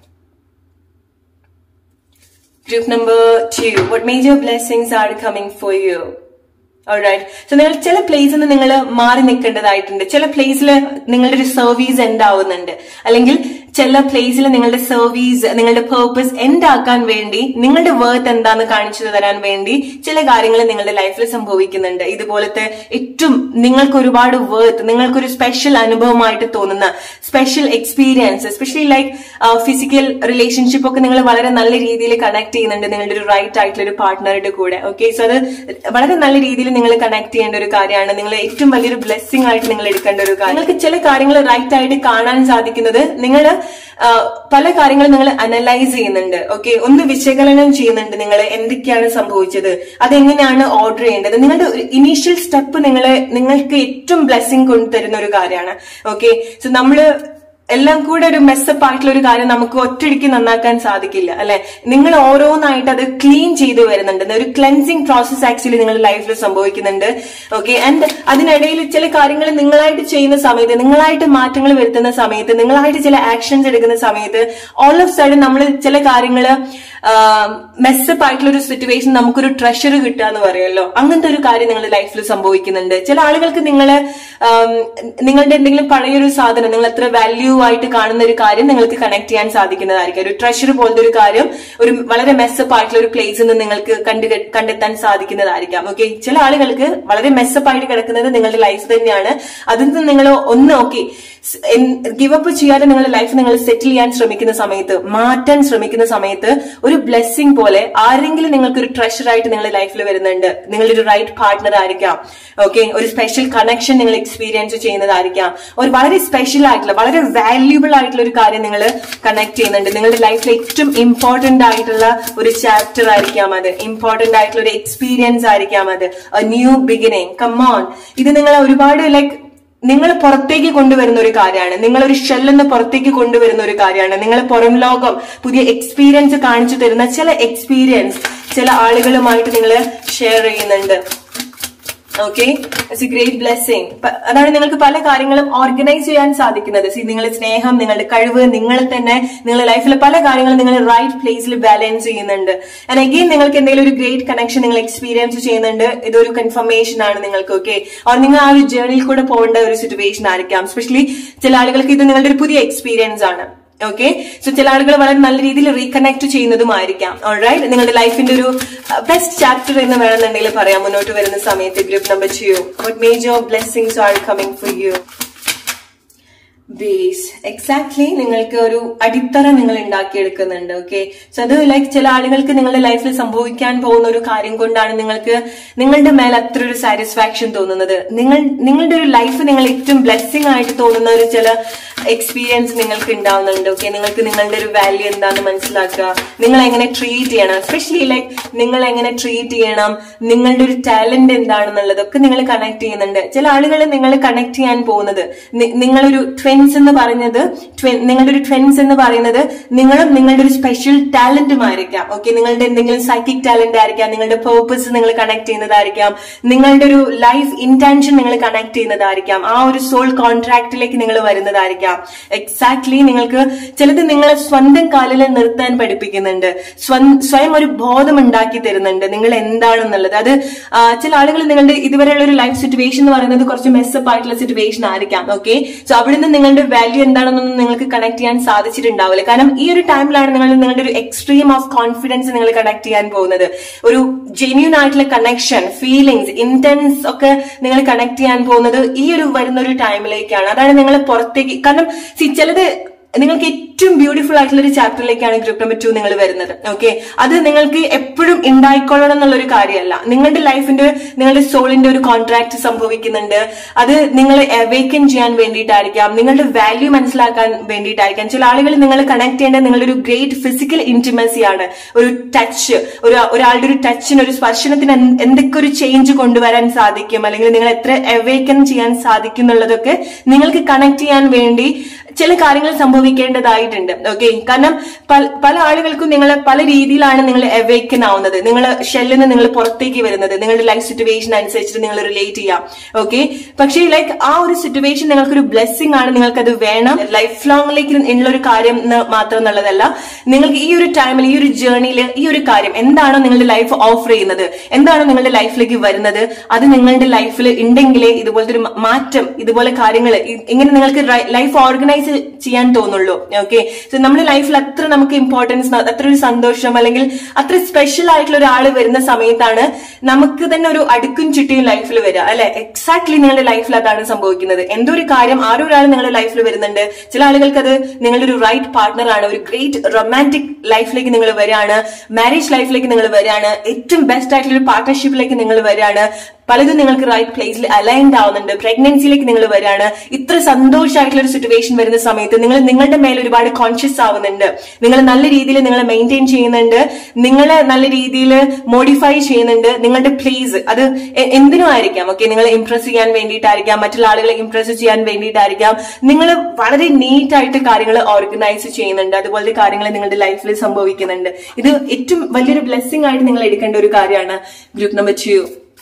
Group number 2. What major blessings are coming for you? Alright. So നിങ്ങൾ ചില പ്ലേസിൽ നിന്ന് നിങ്ങൾ മാറി നിൽക്കേണ്ടതായിട്ടുണ്ട്. ചില പ്ലേസിൽ നിങ്ങളുടെ ഒരു സർവീസ് എൻഡ് ആവുന്നുണ്ട്, അല്ലെങ്കിൽ ചില പ്ലേസിൽ നിങ്ങളുടെ സർവീസ്, നിങ്ങളുടെ പേർപ്പസ് എൻഡ് ആക്കാൻ വേണ്ടി, നിങ്ങളുടെ വേർത്ത് എന്താന്ന് കാണിച്ചു തരാൻ വേണ്ടി ചില കാര്യങ്ങൾ നിങ്ങളുടെ ലൈഫിൽ സംഭവിക്കുന്നുണ്ട്. ഇതുപോലത്തെ ഏറ്റവും നിങ്ങൾക്ക് ഒരുപാട് വേർത്ത്, നിങ്ങൾക്കൊരു സ്പെഷ്യൽ അനുഭവമായിട്ട് തോന്നുന്ന special experience, especially like physical relationship ഒക്കെ നിങ്ങൾ വളരെ നല്ല രീതിയിൽ കണക്ട് ചെയ്യുന്നുണ്ട് നിങ്ങളുടെ ഒരു റൈറ്റ് ആയിട്ടുള്ള ഒരു പാർട്ട്ണറുടെ കൂടെ. ഓക്കെ, സോ അത് വളരെ നല്ല രീതിയിൽ നിങ്ങൾ കണക്ട് ചെയ്യേണ്ട ഒരു കാര്യമാണ്. നിങ്ങൾ ഏറ്റവും വലിയൊരു ബ്ലെസ്സിംഗ് ആയിട്ട് നിങ്ങൾ എടുക്കേണ്ട ഒരു കാര്യം. നിങ്ങൾക്ക് ചില കാര്യങ്ങൾ റൈറ്റ് ആയിട്ട് കാണാൻ സാധിക്കുന്നത്, നിങ്ങൾ പല കാര്യങ്ങളും നിങ്ങൾ അനലൈസ് ചെയ്യുന്നുണ്ട്. ഓക്കെ, ഒന്ന് വിശകലനം ചെയ്യുന്നുണ്ട് നിങ്ങൾ എന്തൊക്കെയാണ് സംഭവിച്ചത്, അതെങ്ങനെയാണ് ഓർഡർ ചെയ്യേണ്ടത്. നിങ്ങളുടെ ഇനീഷ്യൽ സ്റ്റെപ്പ് നിങ്ങൾക്ക് ഏറ്റവും ബ്ലെസ്സിംഗ് കൊണ്ടുതരുന്ന ഒരു കാര്യമാണ്. ഓക്കെ, സോ നമ്മള് എല്ലാം കൂടെ ഒരു മെസ്സപ്പ് ആയിട്ടുള്ള ഒരു കാര്യം നമുക്ക് ഒറ്റയടിക്ക് നന്നാക്കാൻ സാധിക്കില്ല, അല്ലെ. നിങ്ങൾ ഓരോന്നായിട്ട് അത് ക്ലീൻ ചെയ്ത് വരുന്നുണ്ട്. ഒരു ക്ലെൻസിങ് പ്രോസസ് ആക്ച്വലി നിങ്ങളുടെ ലൈഫിൽ സംഭവിക്കുന്നുണ്ട്. ഓക്കെ, ആൻഡ് അതിനിടയിൽ ചില കാര്യങ്ങൾ നിങ്ങളായിട്ട് ചെയ്യുന്ന സമയത്ത്, നിങ്ങളായിട്ട് മാറ്റങ്ങൾ വരുത്തുന്ന സമയത്ത്, നിങ്ങളായിട്ട് ചില ആക്ഷൻസ് എടുക്കുന്ന സമയത്ത് ഓൾ ഓഫ് സഡൻ നമ്മൾ ചില കാര്യങ്ങൾ മെസ്സപ്പ് ആയിട്ടുള്ള ഒരു സിറ്റുവേഷൻ നമുക്കൊരു ട്രഷർ കിട്ടുക എന്ന് പറയുമല്ലോ, അങ്ങനത്തെ ഒരു കാര്യം നിങ്ങളുടെ ലൈഫിൽ സംഭവിക്കുന്നുണ്ട്. ചില ആളുകൾക്ക് നിങ്ങളുടെ എന്തെങ്കിലും പഴയൊരു സാധനം, നിങ്ങൾ എത്ര വാല്യൂ ആയിട്ട് കാണുന്ന ഒരു കാര്യം നിങ്ങൾക്ക് കണക്ട് ചെയ്യാൻ സാധിക്കുന്നതായിരിക്കും. ഒരു ട്രഷർ പോലത്തെ ഒരു കാര്യം ഒരു വളരെ മെസ്സപ്പ് ആയിട്ടുള്ള ഒരു പ്ലേസിൽ നിന്ന് നിങ്ങൾക്ക് കണ്ടെത്താൻ സാധിക്കുന്നതായിരിക്കാം. ഓക്കെ, ചില ആളുകൾക്ക് വളരെ മെസ്സപ്പ് ആയിട്ട് കിടക്കുന്നത് നിങ്ങളുടെ ലൈഫ് തന്നെയാണ്. അതിൽ നിന്ന് നിങ്ങൾ ഗിവ് അപ്പ് ചെയ്യാതെ നിങ്ങളുടെ ലൈഫ് നിങ്ങൾ സെറ്റിൽ ചെയ്യാൻ ശ്രമിക്കുന്ന സമയത്ത്, മാറ്റാൻ ശ്രമിക്കുന്ന സമയത്ത് ഒരു ബ്ലെസ്സിംഗ് പോലെ ആരെങ്കിലും നിങ്ങൾക്ക് ഒരു ട്രഷർ ആയിട്ട് നിങ്ങളുടെ ലൈഫിൽ വരുന്നുണ്ട്. നിങ്ങളുടെ ഒരു റൈറ്റ് പാർട്ട്ണർ ആയിരിക്കാം. ഓക്കെ, ഒരു സ്പെഷ്യൽ കണക്ഷൻ നിങ്ങൾ എക്സ്പീരിയൻസ് ചെയ്യുന്നതായിരിക്കാം. ഒരു വളരെ സ്പെഷ്യൽ ആയിട്ടുള്ള, വളരെ വാല്യൂബിൾ ആയിട്ടുള്ള ഒരു കാര്യം നിങ്ങൾ കണക്ട് ചെയ്യുന്നുണ്ട്. നിങ്ങളുടെ ലൈഫിൽ ഏറ്റവും ഇമ്പോർട്ടന്റ് ആയിട്ടുള്ള ഒരു ചാപ്റ്റർ ആയിരിക്കാം അത്, ഇമ്പോർട്ടന്റ് ആയിട്ടുള്ള ഒരു എക്സ്പീരിയൻസ് ആയിരിക്കാം അത്, ന്യൂ ബിഗിനിങ്. കമോൺ, ഇത് നിങ്ങൾ ഒരുപാട് നിങ്ങൾ പുറത്തേക്ക് കൊണ്ടുവരുന്ന ഒരു കാര്യമാണ്. നിങ്ങളൊരു ഷെല്ലെന്ന് പുറത്തേക്ക് കൊണ്ടുവരുന്ന ഒരു കാര്യമാണ്. നിങ്ങൾ പുറം ലോകം പുതിയ എക്സ്പീരിയൻസ് കാണിച്ചു തരുന്ന ചില എക്സ്പീരിയൻസ് ചില ആളുകളുമായിട്ട് നിങ്ങൾ ഷെയർ ചെയ്യുന്നുണ്ട്. Okay, it's a great blessing. അതാണ് നിങ്ങൾക്ക് പല കാര്യങ്ങളും ഓർഗനൈസ് ചെയ്യാൻ സാധിക്കുന്നത്. നിങ്ങളുടെ സ്നേഹം, നിങ്ങളുടെ കഴിവ്, നിങ്ങൾ തന്നെ നിങ്ങളുടെ ലൈഫിലെ പല കാര്യങ്ങളും നിങ്ങൾ റൈറ്റ് പ്ലേസിൽ ബാലൻസ് ചെയ്യുന്നുണ്ട്. ആൻഡ് അഗെയിൻ നിങ്ങൾക്ക് എന്തെങ്കിലും ഒരു ഗ്രേറ്റ് കണക്ഷൻ നിങ്ങൾ എക്സ്പീരിയൻസ് ചെയ്യുന്നുണ്ട്. ഇതൊരു കൺഫർമേഷൻ ആണ് നിങ്ങൾക്ക്. ഓക്കെ, ഓർ നിങ്ങൾ ആ ഒരു ജേർണിയിൽ കൂടെ പോകേണ്ട ഒരു സിറ്റുവേഷൻ ആയിരിക്കാം. എസ്പെഷ്യലി ചില ആളുകൾക്ക് ഇത് നിങ്ങളുടെ ഒരു പുതിയ എക്സ്പീരിയൻസ് ആണ്. ഓക്കെ, സോ ചില ആളുകൾ വളരെ നല്ല രീതിയിൽ റീകണക്ട് ചെയ്യുന്നതുമായിരിക്കാം. ഓൾറൈറ്റ്, നിങ്ങളുടെ ലൈഫിന്റെ ഒരു ബെസ്റ്റ് ചാപ്റ്റർ എന്ന് വേണമെന്നുണ്ടെങ്കിൽ പറയാം മുന്നോട്ട് വരുന്ന സമയത്ത്. Group number 2, what major blessings are coming for you? Base, exactly നിങ്ങൾക്ക് ഒരു അടിത്തറ നിങ്ങൾ ഉണ്ടാക്കിയെടുക്കുന്നുണ്ട്. ഓക്കെ, സോ അത് ചില ആളുകൾക്ക് നിങ്ങളുടെ ലൈഫിൽ സംഭവിക്കാൻ പോകുന്ന ഒരു കാര്യം കൊണ്ടാണ് നിങ്ങൾക്ക് നിങ്ങളുടെ മേൽ അത്ര ഒരു സാറ്റിസ്ഫാക്ഷൻ തോന്നുന്നത്. നിങ്ങളുടെ ഒരു ലൈഫ് നിങ്ങൾ ഏറ്റവും ബ്ലെസ്സിങ് ആയിട്ട് തോന്നുന്ന ഒരു ചില എക്സ്പീരിയൻസ് നിങ്ങൾക്ക് ഉണ്ടാവുന്നുണ്ട്. ഓക്കെ, നിങ്ങൾക്ക് നിങ്ങളുടെ ഒരു വാല്യൂ എന്താണെന്ന് മനസ്സിലാക്കുക, നിങ്ങൾ എങ്ങനെ ട്രീറ്റ് ചെയ്യണം, എസ്പെഷ്യലി നിങ്ങൾ എങ്ങനെ ട്രീറ്റ് ചെയ്യണം, നിങ്ങളുടെ ഒരു ടാലന്റ് എന്താണെന്നുള്ളതൊക്കെ നിങ്ങൾ കണക്ട് ചെയ്യുന്നുണ്ട്. ചില ആളുകൾ നിങ്ങൾ കണക്ട് ചെയ്യാൻ പോകുന്നത് നിങ്ങളൊരു നിങ്ങളുടെ ഒരു ട്വിൻസ് എന്ന് പറയുന്നത് നിങ്ങളും നിങ്ങളുടെ ഒരു സ്പെഷ്യൽ ടാലന്റുമായിരിക്കാം. ഓക്കെ, നിങ്ങളുടെ എന്തെങ്കിലും സൈക്കിക് ടാലന്റ് ആയിരിക്കാം, നിങ്ങളുടെ പേർപ്പസ് നിങ്ങൾ കണക്ട് ചെയ്യുന്നതായിരിക്കാം, നിങ്ങളുടെ ഒരു ലൈഫ് ഇന്റൻഷൻ നിങ്ങൾ കണക്ട് ചെയ്യുന്നതായിരിക്കാം, ആ ഒരു സോൾ കോൺട്രാക്റ്റിലേക്ക് നിങ്ങൾ വരുന്നതായിരിക്കാം. എക്സാക്ട്ലി, നിങ്ങൾക്ക് ചിലത് നിങ്ങളെ സ്വന്തം കാലിൽ നിർത്താൻ പഠിപ്പിക്കുന്നുണ്ട്, സ്വയം ഒരു ബോധം ഉണ്ടാക്കി തരുന്നുണ്ട് നിങ്ങൾ എന്താണെന്നുള്ളത്. അത് ചില ആളുകൾ നിങ്ങളുടെ ഇതുവരെയുള്ള ഒരു ലൈഫ് സിറ്റുവേഷൻ എന്ന് പറയുന്നത് കുറച്ച് മെസ്സപ്പ് ആയിട്ടുള്ള സിറ്റുവേഷൻ ആയിരിക്കാം. ഓക്കെ, സോ അവിടുന്ന് നിങ്ങളുടെ വാല്യൂ എന്താണെന്നൊന്നും നിങ്ങൾക്ക് കണക്ട് ചെയ്യാൻ സാധിച്ചിട്ടുണ്ടാവില്ല. കാരണം ഈ ഒരു ടൈമിലാണ് നിങ്ങളുടെ ഒരു എക്സ്ട്രീം ഓഫ് കോൺഫിഡൻസ് നിങ്ങൾ കണക്ട് ചെയ്യാൻ പോകുന്നത്. ഒരു ജെന്യൂൻ ആയിട്ടുള്ള കണക്ഷൻ, ഫീലിംഗ്സ്, ഇന്റൻസ് ഒക്കെ നിങ്ങൾ കണക്ട് ചെയ്യാൻ പോകുന്നത് ഈ ഒരു വരുന്ന ഒരു ടൈമിലേക്കാണ്. അതാണ് നിങ്ങൾ പുറത്തേക്ക്, കാരണം ചിലത് നിങ്ങൾക്ക് ഏറ്റവും ബ്യൂട്ടിഫുൾ ആയിട്ടുള്ള ഒരു ചാപ്റ്ററിലേക്കാണ് ഗ്രൂപ്പ് നമ്പർ 2 നിങ്ങൾ വരുന്നത്. ഓക്കെ, അത് നിങ്ങൾക്ക് എപ്പോഴും ഉണ്ടായിക്കൊള്ളണം എന്നുള്ളൊരു കാര്യമല്ല. നിങ്ങളുടെ ലൈഫിന്റെ, നിങ്ങളുടെ സോളിന്റെ ഒരു കോൺട്രാക്ട് സംഭവിക്കുന്നുണ്ട്. അത് നിങ്ങളെ അവേക്കൻ ചെയ്യാൻ വേണ്ടിയിട്ടായിരിക്കാം, നിങ്ങളുടെ വാല്യൂ മനസ്സിലാക്കാൻ വേണ്ടിയിട്ടായിരിക്കാം. ചില ആളുകൾ നിങ്ങൾ കണക്ട് ചെയ്യേണ്ടത് നിങ്ങളുടെ ഒരു ഗ്രേറ്റ് ഫിസിക്കൽ ഇന്റിമസിയാണ്. ഒരു ടച്ച്, ഒരാളുടെ ഒരു ടച്ചിന്, ഒരു സ്പർശനത്തിന് എന്തൊക്കെ ഒരു ചേഞ്ച് കൊണ്ടുവരാൻ സാധിക്കും, അല്ലെങ്കിൽ നിങ്ങൾ എത്ര അവേക്കൻ ചെയ്യാൻ സാധിക്കും എന്നുള്ളതൊക്കെ നിങ്ങൾക്ക് കണക്ട് ചെയ്യാൻ വേണ്ടി ചില കാര്യങ്ങൾ സംഭവിക്കേണ്ടതായിട്ടുണ്ട്. ഓക്കെ, കാരണം പല ആളുകൾക്കും നിങ്ങൾ പല രീതിയിലാണ് നിങ്ങൾ അവേക്കൻ ആവുന്നത്, നിങ്ങൾ ഷെല്ലിൽ നിന്ന് നിങ്ങൾ പുറത്തേക്ക് വരുന്നത്, നിങ്ങളുടെ ലൈഫ് സിറ്റുവേഷൻ അനുസരിച്ചിട്ട് നിങ്ങൾ റിലേറ്റ് ചെയ്യാം. ഓക്കെ, പക്ഷേ ആ ഒരു സിറ്റുവേഷൻ നിങ്ങൾക്കൊരു ബ്ലെസ്സിംഗ് ആണ്, നിങ്ങൾക്കത് വേണം. ലൈഫ് ലോങ്ങിലേക്ക് ഉള്ള ഒരു കാര്യം മാത്രം എന്നുള്ളതല്ല, നിങ്ങൾക്ക് ഈ ഒരു ടൈമിൽ, ഈ ഒരു ജേർണിയിൽ ഈ ഒരു കാര്യം എന്താണോ നിങ്ങളുടെ ലൈഫ് ഓഫർ ചെയ്യുന്നത്, എന്താണോ നിങ്ങളുടെ ലൈഫിലേക്ക് വരുന്നത്, അത് നിങ്ങളുടെ ലൈഫിൽ ഉണ്ടെങ്കിലേ ഇതുപോലത്തെ ഒരു മാറ്റം, ഇതുപോലെ കാര്യങ്ങൾ ഇങ്ങനെ നിങ്ങൾക്ക് ലൈഫ് ഓർഗനൈസ് ചെയ്യാൻ തോന്നുള്ളൂ. ഓക്കെ, സോ നമ്മുടെ ലൈഫിൽ അത്ര നമുക്ക് ഇമ്പോർട്ടൻസ്, അത്ര ഒരു സന്തോഷം, അല്ലെങ്കിൽ അത്ര സ്പെഷ്യൽ ആയിട്ടുള്ള ഒരാൾ വരുന്ന സമയത്താണ് നമുക്ക് തന്നെ ഒരു അടുക്കും ചിട്ടിയും ലൈഫിൽ വരിക, അല്ലെ? എക്സാക്ട്ലി നിങ്ങളുടെ ലൈഫിൽ അതാണ് സംഭവിക്കുന്നത്. എന്തോ ഒരു കാര്യം, ആരോ ഒരാൾ നിങ്ങളുടെ ലൈഫിൽ വരുന്നുണ്ട്. ചില ആളുകൾക്ക് അത് നിങ്ങളുടെ ഒരു റൈറ്റ് പാർട്ട്ണർ ആണ്, ഒരു ഗ്രേറ്റ് റൊമാൻറ്റിക് ലൈഫിലേക്ക് നിങ്ങൾ വരികയാണ്, മാരേജ് ലൈഫിലേക്ക് നിങ്ങൾ വരികയാണ്, ഏറ്റവും ബെസ്റ്റ് ആയിട്ടുള്ള ഒരു പാർട്ട്ണർഷിപ്പിലേക്ക് നിങ്ങൾ വരികയാണ്. പലതും നിങ്ങൾക്ക് റൈറ്റ് പ്ലേസിൽ അലൈൻഡ് ആവുന്നുണ്ട്. പ്രഗ്നൻസിയിലേക്ക് നിങ്ങൾ വരികയാണ്. ഇത്ര സന്തോഷമായിട്ടുള്ള ഒരു സിറ്റുവേഷൻ വരുന്ന സമയത്ത് നിങ്ങൾ നിങ്ങളുടെ മേലെ ഒരുപാട് കോൺഷ്യസ് ആവുന്നുണ്ട്. നിങ്ങൾ നല്ല രീതിയിൽ നിങ്ങളെ മെയിൻറ്റെയിൻ ചെയ്യുന്നുണ്ട്, നിങ്ങളെ നല്ല രീതിയിൽ മോഡിഫൈ ചെയ്യുന്നുണ്ട്. നിങ്ങളുടെ പ്ലേസ് അത് എന്തിനും ആയിരിക്കാം. ഓക്കെ, നിങ്ങളെ ഇംപ്രസ് ചെയ്യാൻ വേണ്ടിയിട്ടായിരിക്കാം, മറ്റുള്ള ആളുകളെ ഇംപ്രസ് ചെയ്യാൻ വേണ്ടിയിട്ടായിരിക്കാം. നിങ്ങൾ വളരെ നീറ്റ് ആയിട്ട് കാര്യങ്ങൾ ഓർഗനൈസ് ചെയ്യുന്നുണ്ട്. അതുപോലത്തെ കാര്യങ്ങൾ നിങ്ങളുടെ ലൈഫിൽ സംഭവിക്കുന്നുണ്ട്. ഇത് ഏറ്റവും വലിയൊരു ബ്ലെസ്സിംഗ് ആയിട്ട് നിങ്ങൾ എടുക്കേണ്ട ഒരു കാര്യമാണ്. Group number 2,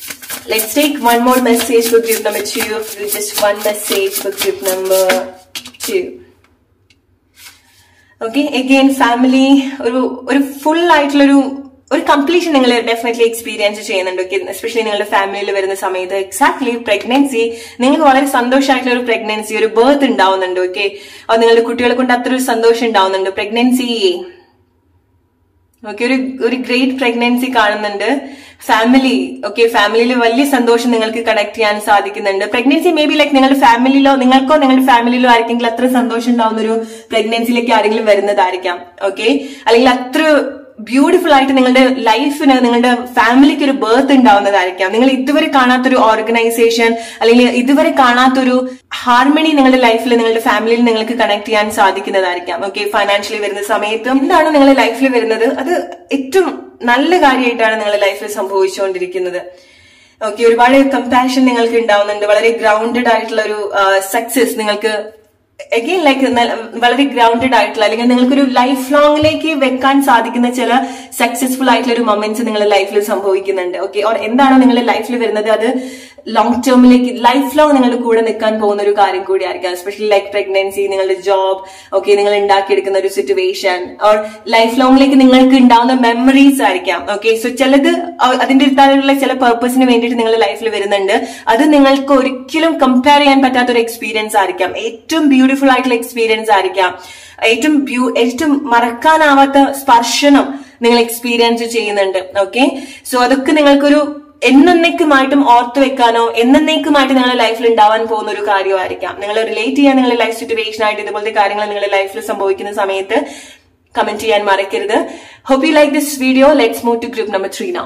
let's take one more message for group number 2. Just one message for group number 2. Okay, again family ഒരു ഫുൾ ആയിട്ടുള്ളൊരു കംപ്ലീഷൻ നിങ്ങൾ ഡെഫിനറ്റ്ലി എക്സ്പീരിയൻസ് ചെയ്യുന്നുണ്ട്. ഓക്കെ, എസ്പെഷ്യലി നിങ്ങളുടെ ഫാമിലിയിൽ വരുന്ന സമയത്ത് എക്സാക്ട്ലി പ്രഗ്നൻസി നിങ്ങൾക്ക് വളരെ സന്തോഷമായിട്ടുള്ള ഒരു പ്രഗ്നൻസി, ഒരു ബർത്ത് ഉണ്ടാവുന്നുണ്ട്. ഓക്കെ, അത് നിങ്ങളുടെ കുട്ടികളെ കൊണ്ട് അത്ര ഒരു സന്തോഷം ഉണ്ടാവുന്നുണ്ട്. പ്രഗ്നൻസി ഓക്കെ, ഒരു ഗ്രേറ്റ് പ്രഗ്നൻസി കാണുന്നുണ്ട്. ഫാമിലി ഓക്കെ, ഫാമിലിയിൽ വലിയ സന്തോഷം നിങ്ങൾക്ക് കണക്ട് ചെയ്യാൻ സാധിക്കുന്നുണ്ട്. പ്രഗ്നൻസി മേ ബി ലൈക്ക് നിങ്ങളുടെ ഫാമിലിയിലോ നിങ്ങൾക്കോ നിങ്ങളുടെ ഫാമിലിയിലോ ആർക്കെങ്കിലും അത്ര സന്തോഷം ഉണ്ടാവുന്ന ഒരു പ്രഗ്നൻസിയിലേക്ക് ആരെങ്കിലും വരുന്നതായിരിക്കാം. ഓക്കെ, അല്ലെങ്കിൽ അത്ര ബ്യൂട്ടിഫുൾ ആയിട്ട് നിങ്ങളുടെ ലൈഫിന് നിങ്ങളുടെ ഫാമിലിക്ക് ഒരു ബർത്ത് ഉണ്ടാവുന്നതായിരിക്കാം. നിങ്ങൾ ഇതുവരെ കാണാത്തൊരു ഓർഗനൈസേഷൻ അല്ലെങ്കിൽ ഇതുവരെ കാണാത്തൊരു ഹാർമണി നിങ്ങളുടെ ലൈഫിൽ നിങ്ങളുടെ ഫാമിലിയിൽ നിങ്ങൾക്ക് കണക്ട് ചെയ്യാൻ സാധിക്കുന്നതായിരിക്കാം. ഓക്കെ, ഫൈനാൻഷ്യലി വരുന്ന സമയത്ത് എന്താണ് നിങ്ങളുടെ ലൈഫിൽ വരുന്നത്, അത് ഏറ്റവും നല്ല കാര്യമായിട്ടാണ് നിങ്ങളുടെ ലൈഫിൽ സംഭവിച്ചുകൊണ്ടിരിക്കുന്നത്. ഓക്കെ, ഒരുപാട് കമ്പാഷൻ നിങ്ങൾക്ക് ഉണ്ടാവുന്നുണ്ട്. വളരെ ഗ്രൗണ്ടഡ് ആയിട്ടുള്ള ഒരു സക്സസ് നിങ്ങൾക്ക് അഗെയിൻ ലൈക്ക് വളരെ ഗ്രൗണ്ടഡ് ആയിട്ടുള്ള അല്ലെങ്കിൽ നിങ്ങൾക്കൊരു ലൈഫ് ലോങ്ങിലേക്ക് വെക്കാൻ സാധിക്കുന്ന ചില സക്സസ്ഫുൾ ആയിട്ടുള്ള ഒരു മൊമെന്റ്സ് നിങ്ങളുടെ ലൈഫിൽ സംഭവിക്കുന്നുണ്ട്. ഓക്കെ, ഓർ എന്താണോ നിങ്ങളുടെ ലൈഫിൽ വരുന്നത് അത് ലോങ് ടേമിലേക്ക് ലൈഫ് ലോങ് നിങ്ങളുടെ കൂടെ നിൽക്കാൻ പോകുന്ന ഒരു കാര്യം കൂടി ആയിരിക്കാം. എസ്പെഷ്യലി ലൈക്ക് പ്രഗ്നൻസി, നിങ്ങളുടെ ജോബ്, ഓക്കെ, നിങ്ങൾ ഉണ്ടാക്കിയെടുക്കുന്ന ഒരു സിറ്റുവേഷൻ ഓർ ലൈഫ് ലോങ്ങിലേക്ക് നിങ്ങൾക്ക് ഉണ്ടാവുന്ന മെമ്മറീസ് ആയിരിക്കാം. ഓക്കെ, സോ ചിലത് അതിന്റെ അടുത്തുള്ള ചില പർപ്പസിന് വേണ്ടിയിട്ട് നിങ്ങളുടെ ലൈഫിൽ വരുന്നുണ്ട്. അത് നിങ്ങൾക്ക് ഒരിക്കലും കമ്പയർ ചെയ്യാൻ പറ്റാത്ത ഒരു എക്സ്പീരിയൻസ് ആയിരിക്കാം. ഏറ്റവും ബ്യൂട്ടിഫുൾ ആയിട്ടുള്ള എക്സ്പീരിയൻസ് ആയിരിക്കാം. ഏറ്റവും മറക്കാനാവാത്ത സ്പർശനം നിങ്ങൾ എക്സ്പീരിയൻസ് ചെയ്യുന്നുണ്ട്. ഓക്കെ, സോ അതൊക്കെ നിങ്ങൾക്കൊരു എന്നേക്കുമായിട്ടും ഓർത്ത് വെക്കാനോ എന്നേക്കുമായിട്ട് നിങ്ങളുടെ ലൈഫിൽ ഉണ്ടാവാൻ പോകുന്ന ഒരു കാര്യമായിരിക്കാം. നിങ്ങൾ റിലേറ്റ് ചെയ്യാൻ നിങ്ങളുടെ ലൈഫ് സിറ്റുവേഷൻ ആയിട്ട് ഇതുപോലത്തെ കാര്യങ്ങൾ നിങ്ങളുടെ ലൈഫിൽ സംഭവിക്കുന്ന സമയത്ത് കമന്റ് ചെയ്യാൻ മറക്കരുത്. Hope you like this video. Let's move to group number 3 now.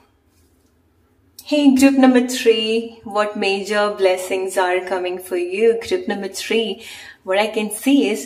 Hey, group number 3, what major blessings are coming for you? Group number 3, what I can see is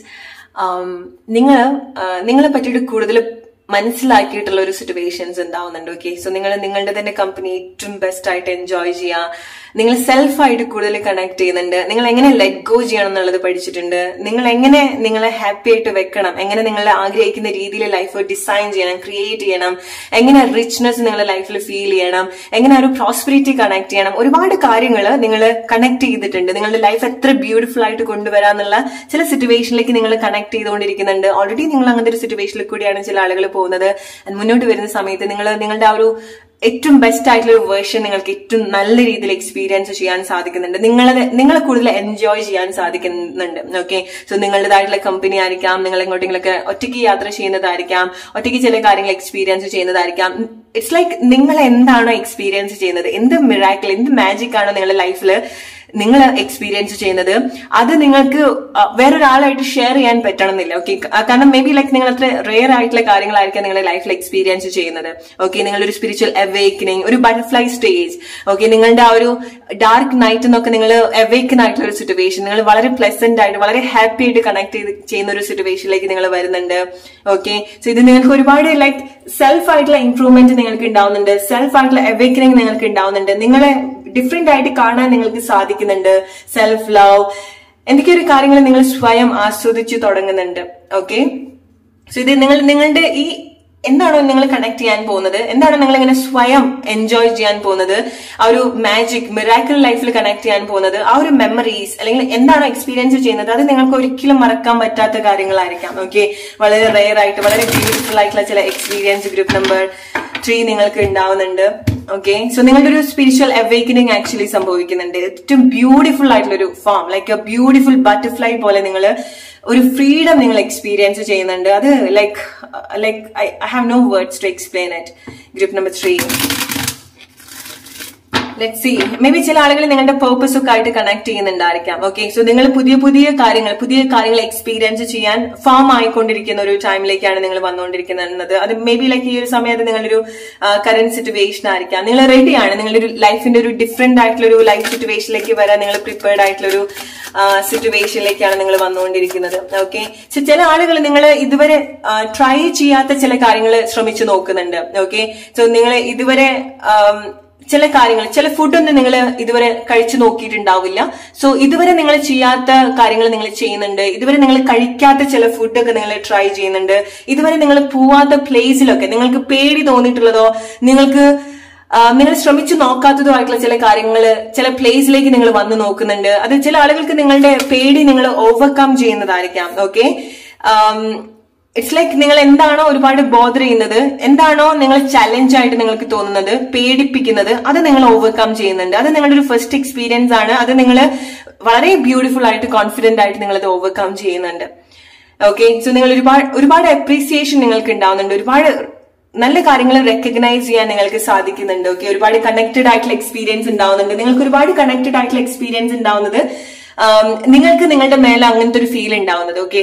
നിങ്ങളെ പറ്റിയിട്ട് കൂടുതൽ മനസ്സിലാക്കിയിട്ടുള്ള ഒരു സിറ്റുവേഷൻസ് ഉണ്ടാവുന്നുണ്ട്. ഓക്കെ, സോ നിങ്ങൾ നിങ്ങളുടെ തന്നെ company ഏറ്റവും best ആയിട്ട് എൻജോയ് ചെയ്യാം. നിങ്ങൾ സെൽഫായിട്ട് കൂടുതൽ കണക്ട് ചെയ്യുന്നുണ്ട്. നിങ്ങൾ എങ്ങനെ ലെറ്റ് ഗോ ചെയ്യണം എന്നുള്ളത് പഠിച്ചിട്ടുണ്ട്. നിങ്ങൾ എങ്ങനെ നിങ്ങളെ ഹാപ്പി ആയിട്ട് വെക്കണം, എങ്ങനെ നിങ്ങൾ ആഗ്രഹിക്കുന്ന രീതിയിൽ ലൈഫ് ഡിസൈൻ ചെയ്യണം, ക്രിയേറ്റ് ചെയ്യണം, എങ്ങനെ റിച്ച്നെസ് നിങ്ങളുടെ ലൈഫിൽ ഫീൽ ചെയ്യണം, എങ്ങനെ ഒരു പ്രോസ്പെരിറ്റി കണക്ട് ചെയ്യണം. ഒരുപാട് കാര്യങ്ങൾ നിങ്ങൾ കണക്ട് ചെയ്തിട്ടുണ്ട്. നിങ്ങളുടെ ലൈഫ് എത്ര ബ്യൂട്ടിഫുൾ ആയിട്ട് കൊണ്ടുവരാന്നുള്ള ചില സിറ്റുവേഷനിലേക്ക് നിങ്ങൾ കണക്ട് ചെയ്തുകൊണ്ടിരിക്കുന്നുണ്ട്. ഓൾറെഡി നിങ്ങൾ അങ്ങനത്തെ ഒരു സിറ്റുവേഷനിൽ കൂടിയാണ് ചില ആളുകൾ പോകുന്നത്. മുന്നോട്ട് വരുന്ന സമയത്ത് നിങ്ങളുടെ ആ ഒരു ഏറ്റവും ബെസ്റ്റ് ആയിട്ടുള്ള ഒരു വേർഷൻ നിങ്ങൾക്ക് ഏറ്റവും നല്ല രീതിയിൽ എക്സ്പീരിയൻസ് ചെയ്യാൻ സാധിക്കുന്നുണ്ട്. നിങ്ങളെ കൂടുതൽ എൻജോയ് ചെയ്യാൻ സാധിക്കുന്നുണ്ട്. ഓക്കെ, സോ നിങ്ങളുടേതായിട്ടുള്ള കമ്പനി ആയിരിക്കാം, നിങ്ങൾ എങ്ങോട്ടെങ്കിലൊക്കെ ഒറ്റയ്ക്ക് യാത്ര ചെയ്യുന്നതായിരിക്കാം, ഒറ്റയ്ക്ക് ചില കാര്യങ്ങൾ എക്സ്പീരിയൻസ് ചെയ്യുന്നതായിരിക്കാം. ഇറ്റ്സ് ലൈക്ക് നിങ്ങൾ എന്താണോ എക്സ്പീരിയൻസ് ചെയ്യുന്നത്, എന്ത് മിറാക്കിൾ, എന്ത് മാജിക് ആണോ നിങ്ങളുടെ ലൈഫിൽ നിങ്ങൾ എക്സ്പീരിയൻസ് ചെയ്യുന്നത്, അത് നിങ്ങൾക്ക് വേറൊരാളായിട്ട് ഷെയർ ചെയ്യാൻ പറ്റണമെന്നില്ല. ഓക്കെ, കാരണം മേ ബി ലൈക്ക് നിങ്ങൾ അത്ര റെയർ ആയിട്ടുള്ള കാര്യങ്ങളായിരിക്കാം നിങ്ങളുടെ ലൈഫിൽ എക്സ്പീരിയൻസ് ചെയ്യുന്നത്. ഓക്കെ, നിങ്ങളൊരു സ്പിരിച്വൽ അവേക്കനിങ്, ഒരു ബട്ടർഫ്ലൈ സ്റ്റേജ്, ഓക്കെ, നിങ്ങളുടെ ആ ഒരു ഡാർക്ക് നൈറ്റ് എന്നൊക്കെ നിങ്ങൾ അവേക്കൻ ആയിട്ടുള്ള ഒരു സിറ്റുവേഷൻ, നിങ്ങൾ വളരെ പ്ലസന്റ് ആയിട്ട് വളരെ ഹാപ്പി ആയിട്ട് കണക്ട് ചെയ്യുന്ന ഒരു സിറ്റുവേഷനിലേക്ക് നിങ്ങൾ വരുന്നുണ്ട്. ഓക്കെ, സോ ഇത് നിങ്ങൾക്ക് ഒരുപാട് ലൈക്ക് സെൽഫ് ആയിട്ടുള്ള ഇംപ്രൂവ്മെന്റ് നിങ്ങൾക്ക് ഉണ്ടാവുന്നുണ്ട്, സെൽഫ് ആയിട്ടുള്ള അവേക്കനിങ് നിങ്ങൾക്ക് ഉണ്ടാവുന്നുണ്ട്, നിങ്ങളെ ഡിഫറെന്റ് ആയിട്ട് കാണാൻ നിങ്ങൾക്ക് സാധിക്കുന്നുണ്ട്, സെൽഫ് ലവ്, എന്തൊക്കെയൊരു കാര്യങ്ങൾ നിങ്ങൾ സ്വയം ആസ്വദിച്ചു തുടങ്ങുന്നുണ്ട്. ഓക്കെ, സോ ഇത് നിങ്ങളുടെ ഈ എന്താണോ നിങ്ങൾ കണക്ട് ചെയ്യാൻ പോകുന്നത്, എന്താണോ നിങ്ങൾ ഇങ്ങനെ സ്വയം എൻജോയ് ചെയ്യാൻ പോകുന്നത്, ആ ഒരു മാജിക് മിറാക്കിൾ ലൈഫിൽ കണക്ട് ചെയ്യാൻ പോകുന്നത്, ആ ഒരു മെമ്മറീസ് അല്ലെങ്കിൽ എന്താണോ എക്സ്പീരിയൻസ് ചെയ്യുന്നത്, അത് നിങ്ങൾക്ക് ഒരിക്കലും മറക്കാൻ പറ്റാത്ത കാര്യങ്ങളായിരിക്കാം. ഓക്കെ, വളരെ റെയർ ആയിട്ട് വളരെ ബ്യൂട്ടിഫുൾ ആയിട്ടുള്ള ചില എക്സ്പീരിയൻസ് ഗ്രൂപ്പ് നമ്പർ 3 നിങ്ങൾക്ക് ഉണ്ടാവുന്നുണ്ട്. ഓക്കെ, സോ നിങ്ങളുടെ ഒരു സ്പിരിച്വൽ അവേക്കനിങ് ആക്ച്വലി സംഭവിക്കുന്നുണ്ട്. ഏറ്റവും ബ്യൂട്ടിഫുൾ ആയിട്ടുള്ള ഒരു form, like a beautiful butterfly പോലെ നിങ്ങൾ ഒരു ഫ്രീഡം നിങ്ങൾ എക്സ്പീരിയൻസ് ചെയ്യുന്നുണ്ട്. അത് like I have no words to explain it. Group number 3, let's see, maybe ചില ആളുകൾ നിങ്ങളുടെ പേർപ്പസ് ഒക്കെ ആയിട്ട് കണക്ട് ചെയ്യുന്നുണ്ടായിരിക്കാം. ഓക്കെ, സോ നിങ്ങൾ പുതിയ കാര്യങ്ങൾ എക്സ്പീരിയൻസ് ചെയ്യാൻ ഫാം ആയിക്കൊണ്ടിരിക്കുന്ന ഒരു ടൈമിലേക്കാണ് നിങ്ങൾ വന്നുകൊണ്ടിരിക്കുന്നത്. അത് മേ ബി ലൈക്ക് ഈ ഒരു സമയത്ത് നിങ്ങളൊരു കറന്റ് സിറ്റുവേഷൻ ആയിരിക്കാം, നിങ്ങൾ റെഡിയാണ്, നിങ്ങളുടെ ഒരു ലൈഫിന്റെ ഒരു ഡിഫറെന്റ് ആയിട്ടുള്ള ഒരു ലൈഫ് സിറ്റുവേഷനിലേക്ക് വരാൻ നിങ്ങൾ പ്രിപ്പയർഡ് ആയിട്ടുള്ള ഒരു സിറ്റുവേഷനിലേക്കാണ് നിങ്ങൾ വന്നുകൊണ്ടിരിക്കുന്നത്. ഓക്കെ, സോ ചില ആളുകൾ നിങ്ങൾ ഇതുവരെ ട്രൈ ചെയ്യാത്ത ചില കാര്യങ്ങൾ ശ്രമിച്ചു നോക്കുന്നുണ്ട്. ഓക്കെ, സോ നിങ്ങൾ ഇതുവരെ ചില കാര്യങ്ങൾ, ചില ഫുഡൊന്നും നിങ്ങൾ ഇതുവരെ കഴിച്ചു നോക്കിയിട്ടുണ്ടാവില്ല. സോ ഇതുവരെ നിങ്ങൾ ചെയ്യാത്ത കാര്യങ്ങൾ നിങ്ങൾ ചെയ്യുന്നുണ്ട്. ഇതുവരെ നിങ്ങൾ കഴിക്കാത്ത ചില ഫുഡൊക്കെ നിങ്ങൾ ട്രൈ ചെയ്യുന്നുണ്ട്. ഇതുവരെ നിങ്ങൾ പോവാത്ത പ്ലേസിലൊക്കെ നിങ്ങൾക്ക് പേടി തോന്നിയിട്ടുള്ളതോ നിങ്ങൾ ശ്രമിച്ചു നോക്കാത്തതോ ആയിട്ടുള്ള ചില കാര്യങ്ങൾ, ചില പ്ലേസിലേക്ക് നിങ്ങൾ വന്ന് നോക്കുന്നുണ്ട്. അത് ചില ആളുകൾക്ക് നിങ്ങളുടെ പേടി നിങ്ങൾ ഓവർകം ചെയ്യുന്നതായിരിക്കാം. ഓക്കെ, ഇറ്റ്സ് ലൈക്ക് നിങ്ങൾ എന്താണോ ഒരുപാട് ബോധർ ചെയ്യുന്നത്, എന്താണോ നിങ്ങൾ ചലഞ്ച് ആയിട്ട് നിങ്ങൾക്ക് തോന്നുന്നത്, പേടിപ്പിക്കുന്നത്, അത് നിങ്ങൾ ഓവർകം ചെയ്യുന്നുണ്ട്. അത് നിങ്ങളുടെ ഒരു ഫസ്റ്റ് എക്സ്പീരിയൻസ് ആണ്. അത് നിങ്ങൾ വളരെ ബ്യൂട്ടിഫുൾ ആയിട്ട് കോൺഫിഡന്റ് ആയിട്ട് നിങ്ങൾ അത് ഓവർകം ചെയ്യുന്നുണ്ട്. ഓക്കെ, സോ നിങ്ങൾ ഒരുപാട് അപ്രീസിയേഷൻ നിങ്ങൾക്ക് ഉണ്ടാവുന്നുണ്ട്. ഒരുപാട് നല്ല കാര്യങ്ങൾ റെക്കഗ്നൈസ് ചെയ്യാൻ നിങ്ങൾക്ക് സാധിക്കുന്നുണ്ട്. ഓക്കെ, ഒരുപാട് കണക്റ്റഡ് ആയിട്ടുള്ള എക്സ്പീരിയൻസ് ഉണ്ടാവുന്നുണ്ട്. നിങ്ങൾക്ക് ഒരുപാട് കണക്റ്റഡ് ആയിട്ടുള്ള എക്സ്പീരിയൻസ് ഉണ്ടാവുന്നത് നിങ്ങൾക്ക് നിങ്ങളുടെ മേലെ അങ്ങനത്തെ ഒരു ഫീൽ ഉണ്ടാവുന്നത്, ഓക്കെ,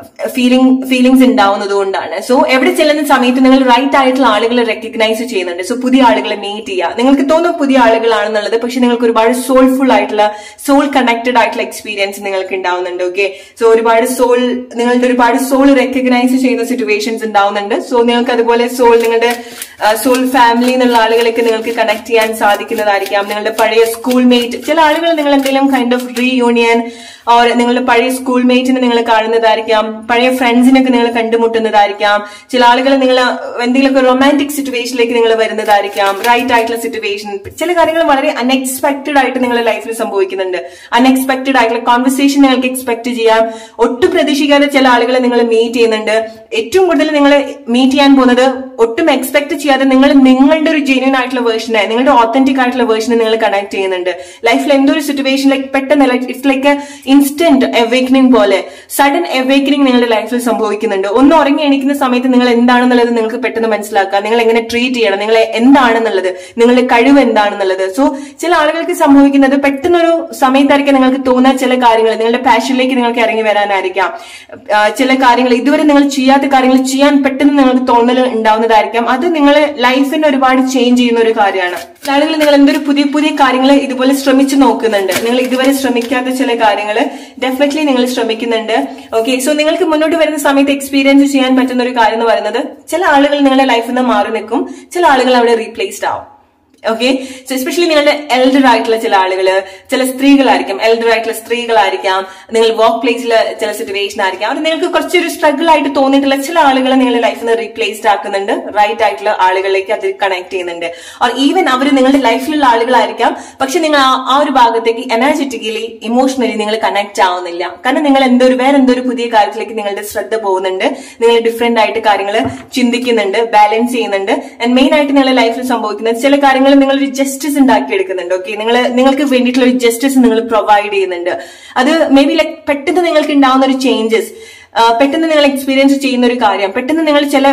ഫീലിംഗ്സ് ഉണ്ടാവുന്നത് കൊണ്ടാണ്. സോ എവിടെ ചെല്ലുന്ന സമയത്ത് നിങ്ങൾ റൈറ്റ് ആയിട്ടുള്ള ആളുകളെ റെക്കഗ്നൈസ് ചെയ്യുന്നുണ്ട്. സോ പുതിയ ആളുകളെ മീറ്റ് ചെയ്യുക. നിങ്ങൾക്ക് തോന്നും പുതിയ ആളുകളാണെന്നുള്ളത്, പക്ഷെ നിങ്ങൾക്ക് ഒരുപാട് സോൾഫുൾ ആയിട്ടുള്ള, സോൾ കണക്റ്റഡ് ആയിട്ടുള്ള എക്സ്പീരിയൻസ് നിങ്ങൾക്ക് ഉണ്ടാവുന്നുണ്ട്. ഓക്കെ, സോ നിങ്ങളുടെ ഒരുപാട് സോൾ റെക്കഗ്നൈസ് ചെയ്യുന്ന സിറ്റുവേഷൻസ് ഉണ്ടാവുന്നുണ്ട്. സോ നിങ്ങൾക്ക് അതുപോലെ നിങ്ങളുടെ സോൾ ഫാമിലി എന്നുള്ള ആളുകളൊക്കെ നിങ്ങൾക്ക് കണക്ട് ചെയ്യാൻ സാധിക്കുന്നതായിരിക്കാം. നിങ്ങളുടെ പഴയ സ്കൂൾ മേറ്റ്, ചില ആളുകൾ നിങ്ങൾ എന്തെങ്കിലും കൈൻഡ് ഓഫ് റീയൂണിയൻ ഓർ നിങ്ങളുടെ പഴയ സ്കൂൾ മേറ്റിനെ നിങ്ങൾ കാണുന്നതായിരിക്കാം. പഴയ ഫ്രണ്ട്സിനൊക്കെ നിങ്ങൾ കണ്ടുമുട്ടുന്നതായിരിക്കാം. ചില ആളുകൾ നിങ്ങൾ എന്തെങ്കിലുമൊക്കെ റൊമാൻറ്റിക് സിറ്റുവേഷനിലേക്ക് നിങ്ങൾ വരുന്നതായിരിക്കാം. റൈറ്റ് ആയിട്ടുള്ള സിറ്റുവേഷൻ, ചില കാര്യങ്ങൾ വളരെ അൺഎക്സ്പെക്ടഡ് ആയിട്ട് നിങ്ങളുടെ ലൈഫിൽ സംഭവിക്കുന്നുണ്ട്. അൺഎക്സ്പെക്ടഡ് ആയിട്ടുള്ള കോൺവെർസേഷൻ നിങ്ങൾക്ക് എക്സ്പെക്ട് ചെയ്യാം. ഒട്ടും പ്രതീക്ഷിക്കാതെ ചില ആളുകളെ നിങ്ങൾ മീറ്റ് ചെയ്യുന്നുണ്ട്. ഏറ്റവും കൂടുതൽ നിങ്ങൾ മീറ്റ് ചെയ്യാൻ പോകുന്നത് ഒട്ടും എക്സ്പെക്ട് ചെയ്യാതെ നിങ്ങളുടെ ഒരു ജെന്യൂൻ ആയിട്ടുള്ള വേർഷനെ, നിങ്ങളുടെ ഓത്തന്റിക് ആയിട്ടുള്ള വേർഷനെ നിങ്ങൾ കണക്ട് ചെയ്യുന്നുണ്ട്. ലൈഫിൽ എന്തോ ഒരു സിറ്റുവേഷൻ ലൈക്ക് പെട്ടെന്ന് ഇറ്റ്സ് ലൈക്ക് ഇൻസ്റ്റന്റ് അവേക്കനിങ് പോലെ, സഡൻ അവേക്കനിങ് നിങ്ങളുടെ ലൈഫിൽ സംഭവിക്കുന്നുണ്ട്. ഒന്ന് ഉറങ്ങി എണീക്കുന്ന സമയത്ത് നിങ്ങൾ എന്താണെന്നുള്ളത് നിങ്ങൾക്ക് പെട്ടെന്ന് മനസ്സിലാക്കാം. നിങ്ങൾ എങ്ങനെ ട്രീറ്റ് ചെയ്യണം, നിങ്ങൾ എന്താണെന്നുള്ളത്, നിങ്ങളുടെ കഴിവ് എന്താണെന്നുള്ളത്. സോ ചില ആളുകൾക്ക് സംഭവിക്കുന്നത് പെട്ടെന്നൊരു സമയത്തായിരിക്കും നിങ്ങൾക്ക് തോന്നാൻ ചില കാര്യങ്ങൾ, നിങ്ങളുടെ പാഷനിലേക്ക് നിങ്ങൾക്ക് ഇറങ്ങി വരാനായിരിക്കാം. ചില കാര്യങ്ങൾ ഇതുവരെ നിങ്ങൾ ചെയ്യാത്ത കാര്യങ്ങൾ ചെയ്യാൻ പെട്ടെന്ന് നിങ്ങൾക്ക് തോന്നൽ ഉണ്ടാവുന്നതായിരിക്കാം. അത് നിങ്ങളെ ലൈഫിനെ ഒരുപാട് ചേഞ്ച് ചെയ്യുന്ന ഒരു കാര്യമാണ്. ആളുകൾ നിങ്ങൾ എന്തൊരു പുതിയ പുതിയ കാര്യങ്ങൾ ഇതുപോലെ ശ്രമിച്ചു നോക്കുന്നുണ്ട്. നിങ്ങൾ ഇതുവരെ ശ്രമിക്കാത്ത ചില കാര്യങ്ങൾ ഡെഫിനറ്റ്ലി നിങ്ങൾ ശ്രമിക്കുന്നുണ്ട്. ഓക്കെ, സോ നിങ്ങൾക്ക് മുന്നോട്ട് വരുന്ന സമയത്ത് എക്സ്പീരിയൻസ് ചെയ്യാൻ പറ്റുന്ന ഒരു കാര്യം എന്ന് പറയുന്നത്, ചില ആളുകൾ നിങ്ങളുടെ ലൈഫിൽ നിന്ന് മാറി നിൽക്കും, ചില ആളുകൾ അവിടെ റീപ്ലേസ്ഡ് ആവും. ഓക്കെ, സോ എസ്പെഷ്യലി നിങ്ങളുടെ എൽഡർ ആയിട്ടുള്ള ചില ആളുകള്, ചില സ്ത്രീകളായിരിക്കും, എൽഡർ ആയിട്ടുള്ള സ്ത്രീകളായിരിക്കാം. നിങ്ങൾ വർക്ക് പ്ലേസിൽ ചില സിറ്റുവേഷൻ ആയിരിക്കാം. അത് നിങ്ങൾക്ക് കുറച്ചൊരു സ്ട്രഗിൾ ആയിട്ട് തോന്നിയിട്ടുള്ള ചില ആളുകളെ നിങ്ങളുടെ ലൈഫിൽ നിന്ന് റീപ്ലേസ്ഡ് ആക്കുന്നുണ്ട്. റൈറ്റ് ആയിട്ടുള്ള ആളുകളിലേക്ക് അത് കണക്ട് ചെയ്യുന്നുണ്ട്. ഓർ ഈവൻ അവർ നിങ്ങളുടെ ലൈഫിലുള്ള ആളുകളായിരിക്കാം, പക്ഷെ നിങ്ങൾ ആ ഒരു ഭാഗത്തേക്ക് എനർജറ്റിക്കലി, ഇമോഷണലി നിങ്ങൾ കണക്ട് ആവുന്നില്ല. കാരണം നിങ്ങൾ വേറെ എന്തോ ഒരു പുതിയ കാര്യത്തിലേക്ക് നിങ്ങളുടെ ശ്രദ്ധ പോകുന്നുണ്ട്. നിങ്ങൾ ഡിഫറെന്റ് ആയിട്ട് കാര്യങ്ങൾ ചിന്തിക്കുന്നുണ്ട്, ബാലൻസ് ചെയ്യുന്നുണ്ട്. ആൻഡ് മെയിൻ ആയിട്ട് നിങ്ങളുടെ ലൈഫിൽ സംഭവിക്കുന്ന ചില കാര്യങ്ങൾ നിങ്ങളൊരു ജസ്റ്റിസ് ഉണ്ടാക്കിയെടുക്കുന്നുണ്ട്. ഓക്കെ, നിങ്ങൾക്ക് വേണ്ടിയിട്ടുള്ള ഒരു ജസ്റ്റിസ് നിങ്ങൾ പ്രൊവൈഡ് ചെയ്യുന്നുണ്ട്. അത് മേ ബി ലൈക്ക് പെട്ടെന്ന് നിങ്ങൾക്ക് ഉണ്ടാവുന്ന ഒരു ചേഞ്ചസ്, പെട്ടെന്ന് നിങ്ങൾ എക്സ്പീരിയൻസ് ചെയ്യുന്ന ഒരു കാര്യം, പെട്ടെന്ന്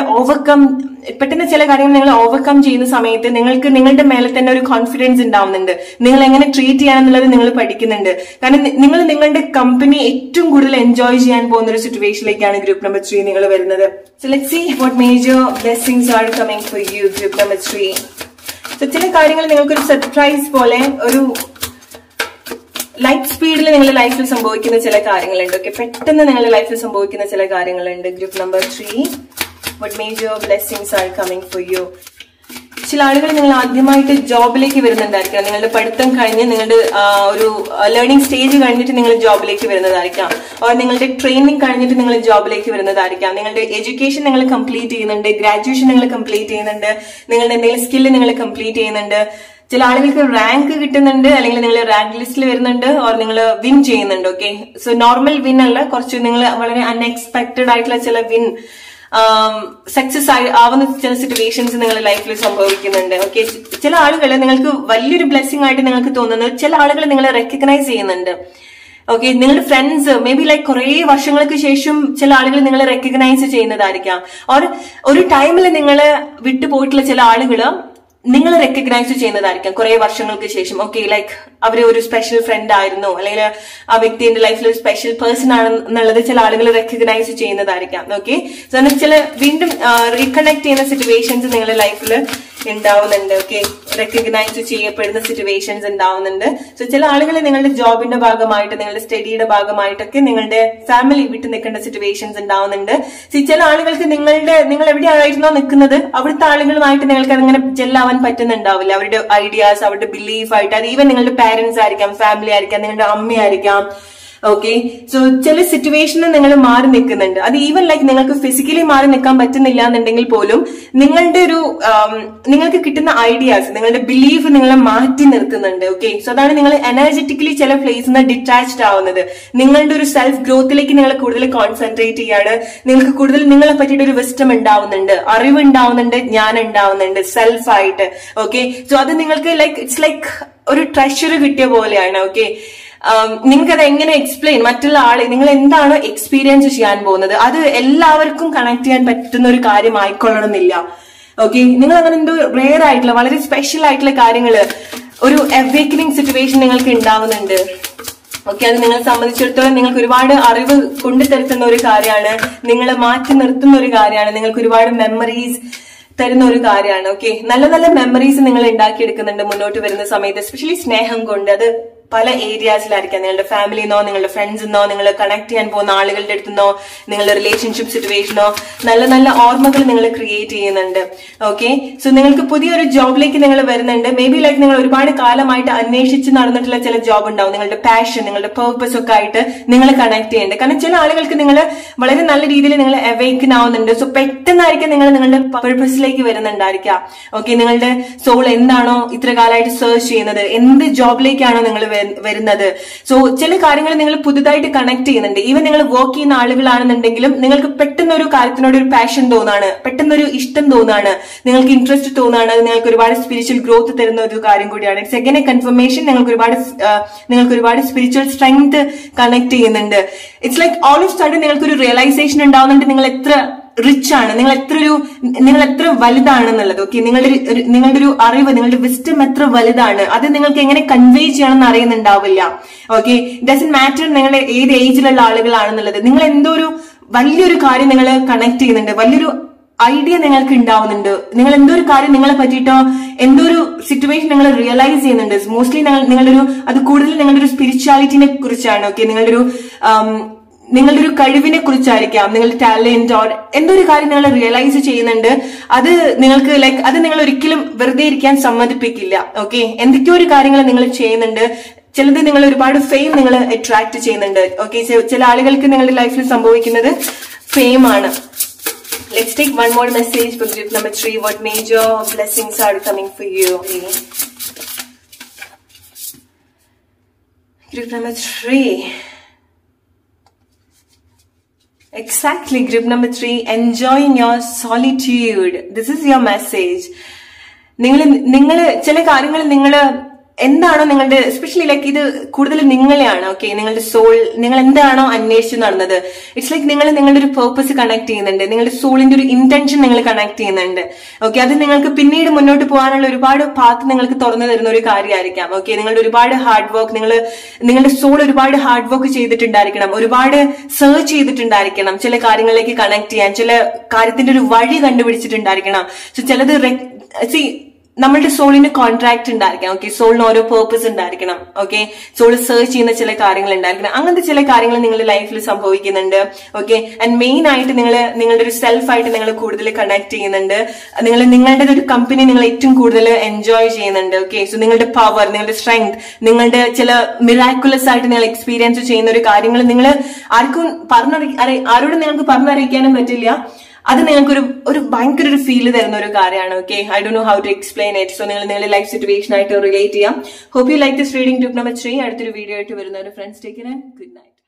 ചില കാര്യങ്ങൾ നിങ്ങൾ ഓവർകം ചെയ്യുന്ന സമയത്ത് നിങ്ങൾക്ക് നിങ്ങളുടെ മേലെ തന്നെ ഒരു കോൺഫിഡൻസ് ഉണ്ടാവുന്നുണ്ട്. നിങ്ങൾ എങ്ങനെ ട്രീറ്റ് ചെയ്യാന്നുള്ളത് നിങ്ങൾ പഠിക്കുന്നുണ്ട്. കാരണം നിങ്ങൾ നിങ്ങളുടെ കമ്പനി ഏറ്റവും കൂടുതൽ എൻജോയ് ചെയ്യാൻ പോകുന്ന ഒരു സിറ്റുവേഷനിലേക്കാണ് ഗ്രൂപ്പ് നമ്പർ 3 നിങ്ങൾ വരുന്നത്. So let's see what major blessings are coming for you group number 3. So ചില കാര്യങ്ങൾ നിങ്ങൾക്കൊരു സർപ്രൈസ് പോലെ, ഒരു ലൈറ്റ് സ്പീഡിൽ നിങ്ങളുടെ ലൈഫിൽ സംഭവിക്കുന്ന ചില കാര്യങ്ങളുണ്ട്. ഓക്കെ, പെട്ടെന്ന് നിങ്ങളുടെ ലൈഫിൽ സംഭവിക്കുന്ന ചില കാര്യങ്ങളുണ്ട്. Group number 3, what major blessings are coming for you. ചില ആളുകൾ നിങ്ങൾ ആദ്യമായിട്ട് ജോബിലേക്ക് വരുന്നുണ്ടായിരിക്കാം. നിങ്ങളുടെ പഠിത്തം കഴിഞ്ഞ് നിങ്ങളുടെ ഒരു ലേണിംഗ് സ്റ്റേജ് കഴിഞ്ഞിട്ട് നിങ്ങൾ ജോബിലേക്ക് വരുന്നതായിരിക്കാം. ഓർ നിങ്ങളുടെ ട്രെയിനിങ് കഴിഞ്ഞിട്ട് നിങ്ങൾ ജോബിലേക്ക് വരുന്നതായിരിക്കാം. നിങ്ങളുടെ എഡ്യൂക്കേഷൻ നിങ്ങൾ കംപ്ലീറ്റ് ചെയ്യുന്നുണ്ട്, ഗ്രാജുവേഷൻ നിങ്ങൾ കംപ്ലീറ്റ് ചെയ്യുന്നുണ്ട്, നിങ്ങളുടെ എന്തെങ്കിലും സ്കില്ല് നിങ്ങൾ കംപ്ലീറ്റ് ചെയ്യുന്നുണ്ട്. ചില ആളുകൾക്ക് റാങ്ക് കിട്ടുന്നുണ്ട്, അല്ലെങ്കിൽ നിങ്ങൾ റാങ്ക് ലിസ്റ്റിൽ വരുന്നുണ്ട്, ഓർ നിങ്ങൾ വിൻ ചെയ്യുന്നുണ്ട്. ഓക്കെ, സോ നോർമൽ വിൻ അല്ല, കുറച്ച് നിങ്ങൾ വളരെ അൺഎക്സ്പെക്ടഡ് ആയിട്ടുള്ള ചില വിൻ, സക്സസ് ആവുന്ന ചില സിറ്റുവേഷൻസ് നിങ്ങളുടെ ലൈഫിൽ സംഭവിക്കുന്നുണ്ട്. ഓക്കെ, ചില ആളുകൾ നിങ്ങൾക്ക് വലിയൊരു ബ്ലെസ്സിംഗ് ആയിട്ട് നിങ്ങൾക്ക് തോന്നുന്നത്, ചില ആളുകൾ നിങ്ങളെ റെക്കഗ്നൈസ് ചെയ്യുന്നുണ്ട്. ഓക്കെ, നിങ്ങളുടെ ഫ്രണ്ട്സ് മേ ബി ലൈക്ക് കുറെ വർഷങ്ങൾക്ക് ശേഷം ചില ആളുകൾ നിങ്ങളെ റെക്കഗ്നൈസ് ചെയ്യുന്നതായിരിക്കാം. ഓർ ഒരു ടൈമിൽ നിങ്ങളെ വിട്ടുപോയിട്ടുള്ള ചില ആളുകൾ നിങ്ങൾ റെക്കഗ്നൈസ് ചെയ്യുന്നതായിരിക്കാം കുറെ വർഷങ്ങൾക്ക് ശേഷം. ഓക്കെ, ലൈക്ക് അവര് ഒരു സ്പെഷ്യൽ ഫ്രണ്ട് ആയിരുന്നു, അല്ലെങ്കിൽ ആ വ്യക്തി എന്റെ ലൈഫിൽ ഒരു സ്പെഷ്യൽ പേഴ്സൺ ആണെന്നുള്ളത് ചില ആളുകൾ റെക്കഗ്നൈസ് ചെയ്യുന്നതായിരിക്കാം. ഓക്കെ, സോ ചില വീണ്ടും റീകണക്ട് ചെയ്യുന്ന സിറ്റുവേഷൻസ് നിങ്ങളുടെ ലൈഫിൽ ഉണ്ടാവുന്നുണ്ട്. ഓക്കെ, റെക്കഗ്നൈസ് ചെയ്യപ്പെടുന്ന സിറ്റുവേഷൻസ് ഉണ്ടാവുന്നുണ്ട്. സോ ചില ആളുകൾ നിങ്ങളുടെ ജോബിന്റെ ഭാഗമായിട്ട്, നിങ്ങളുടെ സ്റ്റഡിയുടെ ഭാഗമായിട്ടൊക്കെ നിങ്ങളുടെ ഫാമിലി വിട്ട് നിൽക്കേണ്ട സിറ്റുവേഷൻസ് ഉണ്ടാവുന്നുണ്ട്. ചില ആളുകൾക്ക് നിങ്ങൾ എവിടെയായിരുന്നോ നിൽക്കുന്നത് അവിടുത്തെ ആളുകളുമായിട്ട് നിങ്ങൾക്ക് അങ്ങനെ ജെല്ലാവാൻ പറ്റുന്നുണ്ടാവില്ല. അവരുടെ ഐഡിയാസ്, അവരുടെ ബിലീഫ് ആയിട്ട്, അത് ഈവൻ നിങ്ങളുടെ പാരന്റ്സ് ആയിരിക്കാം, ഫാമിലി ആയിരിക്കാം, നിങ്ങളുടെ അമ്മയായിരിക്കാം, ഓക്കെ. സോ ചില സിറ്റുവേഷനിൽ നിങ്ങൾ മാറി നിൽക്കുന്നുണ്ട്. അത് ഈവൻ ലൈക്ക് നിങ്ങൾക്ക് ഫിസിക്കലി മാറി നിൽക്കാൻ പറ്റുന്നില്ല എന്നുണ്ടെങ്കിൽ പോലും നിങ്ങളുടെ ഒരു നിങ്ങൾക്ക് കിട്ടുന്ന ഐഡിയാസ്, നിങ്ങളുടെ ബിലീഫ് നിങ്ങളെ മാറ്റി നിർത്തുന്നുണ്ട്. ഓക്കെ. സോ അതാണ് നിങ്ങൾ എനർജറ്റിക്കലി ചില പ്ലേസിൽ നിന്ന് ഡിറ്റാച്ച്ഡ് ആവുന്നത്. നിങ്ങളുടെ ഒരു സെൽഫ് ഗ്രോത്തിലേക്ക് നിങ്ങൾ കൂടുതൽ കോൺസെൻട്രേറ്റ് ചെയ്യാണ്. നിങ്ങൾക്ക് കൂടുതൽ നിങ്ങളെ പറ്റിയിട്ട് ഒരു വിസ്റ്റം ഉണ്ടാവുന്നുണ്ട്, അറിവ് ഉണ്ടാവുന്നുണ്ട്, ജ്ഞാനം ഉണ്ടാവുന്നുണ്ട് സെൽഫായിട്ട്. ഓക്കെ. സോ അത് നിങ്ങൾക്ക് ഇറ്റ്സ് ലൈക്ക് ഒരു ട്രഷർ കിട്ടിയ പോലെയാണ്. ഓക്കെ. നിങ്ങൾക്ക് അത് എങ്ങനെ എക്സ്പ്ലെയിൻ, മറ്റുള്ള ആളെ നിങ്ങൾ എന്താണ് എക്സ്പീരിയൻസ് ചെയ്യാൻ പോകുന്നത് അത് എല്ലാവർക്കും കണക്ട് ചെയ്യാൻ പറ്റുന്ന ഒരു കാര്യം ആയിക്കൊള്ളണമെന്നില്ല. ഓക്കെ. നിങ്ങൾ അങ്ങനെ എന്തോ റെയർ ആയിട്ടുള്ള വളരെ സ്പെഷ്യൽ ആയിട്ടുള്ള കാര്യങ്ങള്, ഒരു അവേക്കനിങ് സിറ്റുവേഷൻ നിങ്ങൾക്ക് ഉണ്ടാവുന്നുണ്ട്. ഓക്കെ. അത് നിങ്ങളെ സംബന്ധിച്ചിടത്തോളം നിങ്ങൾക്ക് ഒരുപാട് അറിവ് കൊണ്ടുതരുത്തുന്ന ഒരു കാര്യമാണ്, നിങ്ങളെ മാറ്റി നിർത്തുന്ന ഒരു കാര്യമാണ്, നിങ്ങൾക്ക് ഒരുപാട് മെമ്മറീസ് തരുന്ന ഒരു കാര്യമാണ്. ഓക്കെ. നല്ല നല്ല മെമ്മറീസ് നിങ്ങൾ ഉണ്ടാക്കിയെടുക്കുന്നുണ്ട് മുന്നോട്ട് വരുന്ന സമയത്ത്, എസ്പെഷ്യലി സ്നേഹം കൊണ്ട്. അത് പല ഏരിയാസിലായിരിക്കാം, നിങ്ങളുടെ ഫാമിലിന്നോ നിങ്ങളുടെ ഫ്രണ്ട്സിന്നോ നിങ്ങൾ കണക്ട് ചെയ്യാൻ പോകുന്ന ആളുകളുടെ അടുത്തുനിന്നോ നിങ്ങളുടെ റിലേഷൻഷിപ്പ് സിറ്റുവേഷനോ നല്ല നല്ല ഓർമ്മകൾ നിങ്ങൾ ക്രിയേറ്റ് ചെയ്യുന്നുണ്ട്. ഓക്കെ. സോ നിങ്ങൾക്ക് പുതിയൊരു ജോബിലേക്ക് നിങ്ങൾ വരുന്നുണ്ട്. മേ ബി ലൈക്ക് നിങ്ങൾ ഒരുപാട് കാലമായിട്ട് അന്വേഷിച്ച് നടന്നിട്ടുള്ള ചില ജോബ് ഉണ്ടാവും, നിങ്ങളുടെ പാഷൻ നിങ്ങളുടെ പേർപ്പസ് ഒക്കെ ആയിട്ട് നിങ്ങൾ കണക്ട് ചെയ്യുന്നുണ്ട്. കാരണം ചില ആളുകൾക്ക് നിങ്ങൾ വളരെ നല്ല രീതിയിൽ നിങ്ങൾ അവേക്കൻ ആവുന്നുണ്ട്. സോ പെട്ടെന്നായിരിക്കും നിങ്ങൾ നിങ്ങളുടെ പേർപ്പസിലേക്ക് വരുന്നുണ്ടായിരിക്കാം. ഓക്കെ. നിങ്ങളുടെ സോൾ എന്താണോ ഇത്ര കാലമായിട്ട് സെർച്ച് ചെയ്യുന്നത്, എന്ത് ജോബിലേക്കാണോ നിങ്ങൾ വരുന്നത്. സോ ചില കാര്യങ്ങൾ നിങ്ങൾ പുതുതായിട്ട് കണക്ട് ചെയ്യുന്നുണ്ട്. ഈവൻ നിങ്ങൾ വർക്ക് ചെയ്യുന്ന ആളുകളാണെന്നുണ്ടെങ്കിലും നിങ്ങൾക്ക് പെട്ടെന്ന് ഒരു കാര്യത്തിനോട് ഒരു പാഷൻ തോന്നാണ്, പെട്ടെന്നൊരു ഇഷ്ടം തോന്നാണ്, നിങ്ങൾക്ക് ഇൻട്രസ്റ്റ് തോന്നാണ്. അത് നിങ്ങൾക്ക് ഒരുപാട് സ്പിരിച്വൽ ഗ്രോത്ത് തരുന്ന ഒരു കാര്യം കൂടിയാണ്. സെക്കൻഡ് കൺഫർമേഷൻ, നിങ്ങൾക്ക് ഒരുപാട് സ്പിരിച്വൽ സ്ട്രെങ്ത് കണക്ട് ചെയ്യുന്നുണ്ട്. It's like all of sudden നിങ്ങൾക്കൊരു റിയലൈസേഷൻ ഉണ്ടാവുന്നുണ്ട് നിങ്ങൾ എത്ര റിച്ച് ആണ്, നിങ്ങൾ എത്ര വലുതാണെന്നുള്ളത്. ഓക്കെ. നിങ്ങളുടെ ഒരു അറിവ്, നിങ്ങളുടെ വിസ്റ്റം എത്ര വലുതാണ്, അത് നിങ്ങൾക്ക് എങ്ങനെ കൺവേ ചെയ്യണമെന്ന് അറിയുന്നുണ്ടാവില്ല. ഓക്കെ. ഡസന്റ് മാറ്റർ നിങ്ങൾ ഏത് ഏജിലുള്ള ആളുകളാണെന്നുള്ളത്, നിങ്ങൾ എന്തോ ഒരു വലിയൊരു കാര്യം നിങ്ങൾ കണക്ട് ചെയ്യുന്നുണ്ട്, വലിയൊരു ഐഡിയ നിങ്ങൾക്ക് ഉണ്ടാവുന്നുണ്ട്, നിങ്ങൾ എന്തോ ഒരു കാര്യം നിങ്ങളെ പറ്റിയിട്ടോ എന്തോ ഒരു സിറ്റുവേഷൻ നിങ്ങൾ റിയലൈസ് ചെയ്യുന്നുണ്ട്. മോസ്റ്റ്ലി അത് കൂടുതൽ നിങ്ങളുടെ ഒരു സ്പിരിച്വാലിറ്റിനെ കുറിച്ചാണ്. ഓക്കെ. നിങ്ങളുടെ ഒരു കഴിവിനെ കുറിച്ചായിരിക്കാം, നിങ്ങളുടെ ടാലന്റ് ഓർ എന്തോ ഒരു കാര്യം നിങ്ങൾ റിയലൈസ് ചെയ്യുന്നുണ്ട്. അത് നിങ്ങൾക്ക് അത് നിങ്ങൾ ഒരിക്കലും വെറുതെ ഇരിക്കാൻ സമ്മതിപ്പിക്കില്ല. ഓക്കെ. എന്തൊക്കെയോ ഒരു കാര്യങ്ങൾ നിങ്ങൾ ചെയ്യുന്നുണ്ട്. ചിലത് നിങ്ങൾ ഒരുപാട് ഫെയിം നിങ്ങൾ അട്രാക്ട് ചെയ്യുന്നുണ്ട്. ഓക്കെ. ചില ആളുകൾക്ക് നിങ്ങളുടെ ലൈഫിൽ സംഭവിക്കുന്നത് ഫെയിം ആണ്. Let's take one more message for group number 3. What major blessings are coming for you? Group number 3. Exactly, group number 3, enjoying your solitude. This is your message. നിങ്ങൾ ചില കാര്യങ്ങൾ നിങ്ങൾ എന്താണോ നിങ്ങളുടെ എസ്പെഷ്യലി ലൈക്ക് ഇത് കൂടുതൽ നിങ്ങളെയാണ്. ഓക്കെ. നിങ്ങളുടെ സോൾ, നിങ്ങൾ എന്താണോ അന്വേഷിച്ച് നടന്നത്, ഇറ്റ്സ് ലൈക്ക് നിങ്ങൾ നിങ്ങളുടെ ഒരു പേർപ്പസ് കണക്ട് ചെയ്യുന്നുണ്ട്, നിങ്ങളുടെ സോളിന്റെ ഒരു ഇന്റൻഷൻ നിങ്ങൾ കണക്ട് ചെയ്യുന്നുണ്ട്. ഓക്കെ. അത് നിങ്ങൾക്ക് പിന്നീട് മുന്നോട്ട് പോകാനുള്ള ഒരുപാട് പാത്ത് നിങ്ങൾക്ക് തുറന്നു തരുന്ന ഒരു കാര്യമായിരിക്കാം. ഓക്കെ. നിങ്ങളുടെ ഒരുപാട് ഹാർഡ് വർക്ക്, നിങ്ങളുടെ സോൾ ഒരുപാട് ഹാർഡ് വർക്ക് ചെയ്തിട്ടുണ്ടായിരിക്കണം, ഒരുപാട് സെർച്ച് ചെയ്തിട്ടുണ്ടായിരിക്കണം, ചില കാര്യങ്ങളിലേക്ക് കണക്ട് ചെയ്യാൻ, ചില കാര്യത്തിന്റെ ഒരു വഴി കണ്ടുപിടിച്ചിട്ടുണ്ടായിരിക്കണം. സോ ചിലത് നമ്മളുടെ സോളിന് കോൺട്രാക്ട് ഉണ്ടായിരിക്കണം. ഓക്കെ. സോളിന് ഓരോ പേർപ്പസ് ഉണ്ടായിരിക്കണം. ഓക്കെ. സോൾ സെർച്ച് ചെയ്യുന്ന ചില കാര്യങ്ങൾ ഉണ്ടായിരിക്കണം. അങ്ങനത്തെ ചില കാര്യങ്ങൾ നിങ്ങളുടെ ലൈഫിൽ സംഭവിക്കുന്നുണ്ട്. ഓക്കെ. ആൻഡ് മെയിൻ ആയിട്ട് നിങ്ങളുടെ ഒരു സെൽഫായിട്ട് നിങ്ങൾ കൂടുതൽ കണക്ട് ചെയ്യുന്നുണ്ട്. നിങ്ങളുടെ ഒരു കമ്പനി നിങ്ങൾ ഏറ്റവും കൂടുതൽ എൻജോയ് ചെയ്യുന്നുണ്ട്. ഓക്കെ. സോ നിങ്ങളുടെ പവർ, നിങ്ങളുടെ സ്ട്രെങ്ത്, നിങ്ങളുടെ ചില മിറാക്കുലസ് ആയിട്ട് നിങ്ങൾ എക്സ്പീരിയൻസ് ചെയ്യുന്ന ഒരു കാര്യങ്ങൾ നിങ്ങൾ ആരോടും നിങ്ങൾക്ക് പറഞ്ഞറിയിക്കാനും പറ്റില്ല. അത് നിങ്ങൾക്ക് ഒരു ഭയങ്കര ഒരു ഫീല് തരുന്ന ഒരു കാര്യമാണ്. Okay. I don't know how to explain it. So നിങ്ങൾ നിങ്ങളുടെ ലൈഫ് സിറ്റുവേഷൻ ആയിട്ട് റിലേറ്റ് ചെയ്യാം. Hope you like this reading group number 3. അടുത്തൊരു വീഡിയോ ആയിട്ട് വരുന്ന ഒരു friends take care and good night.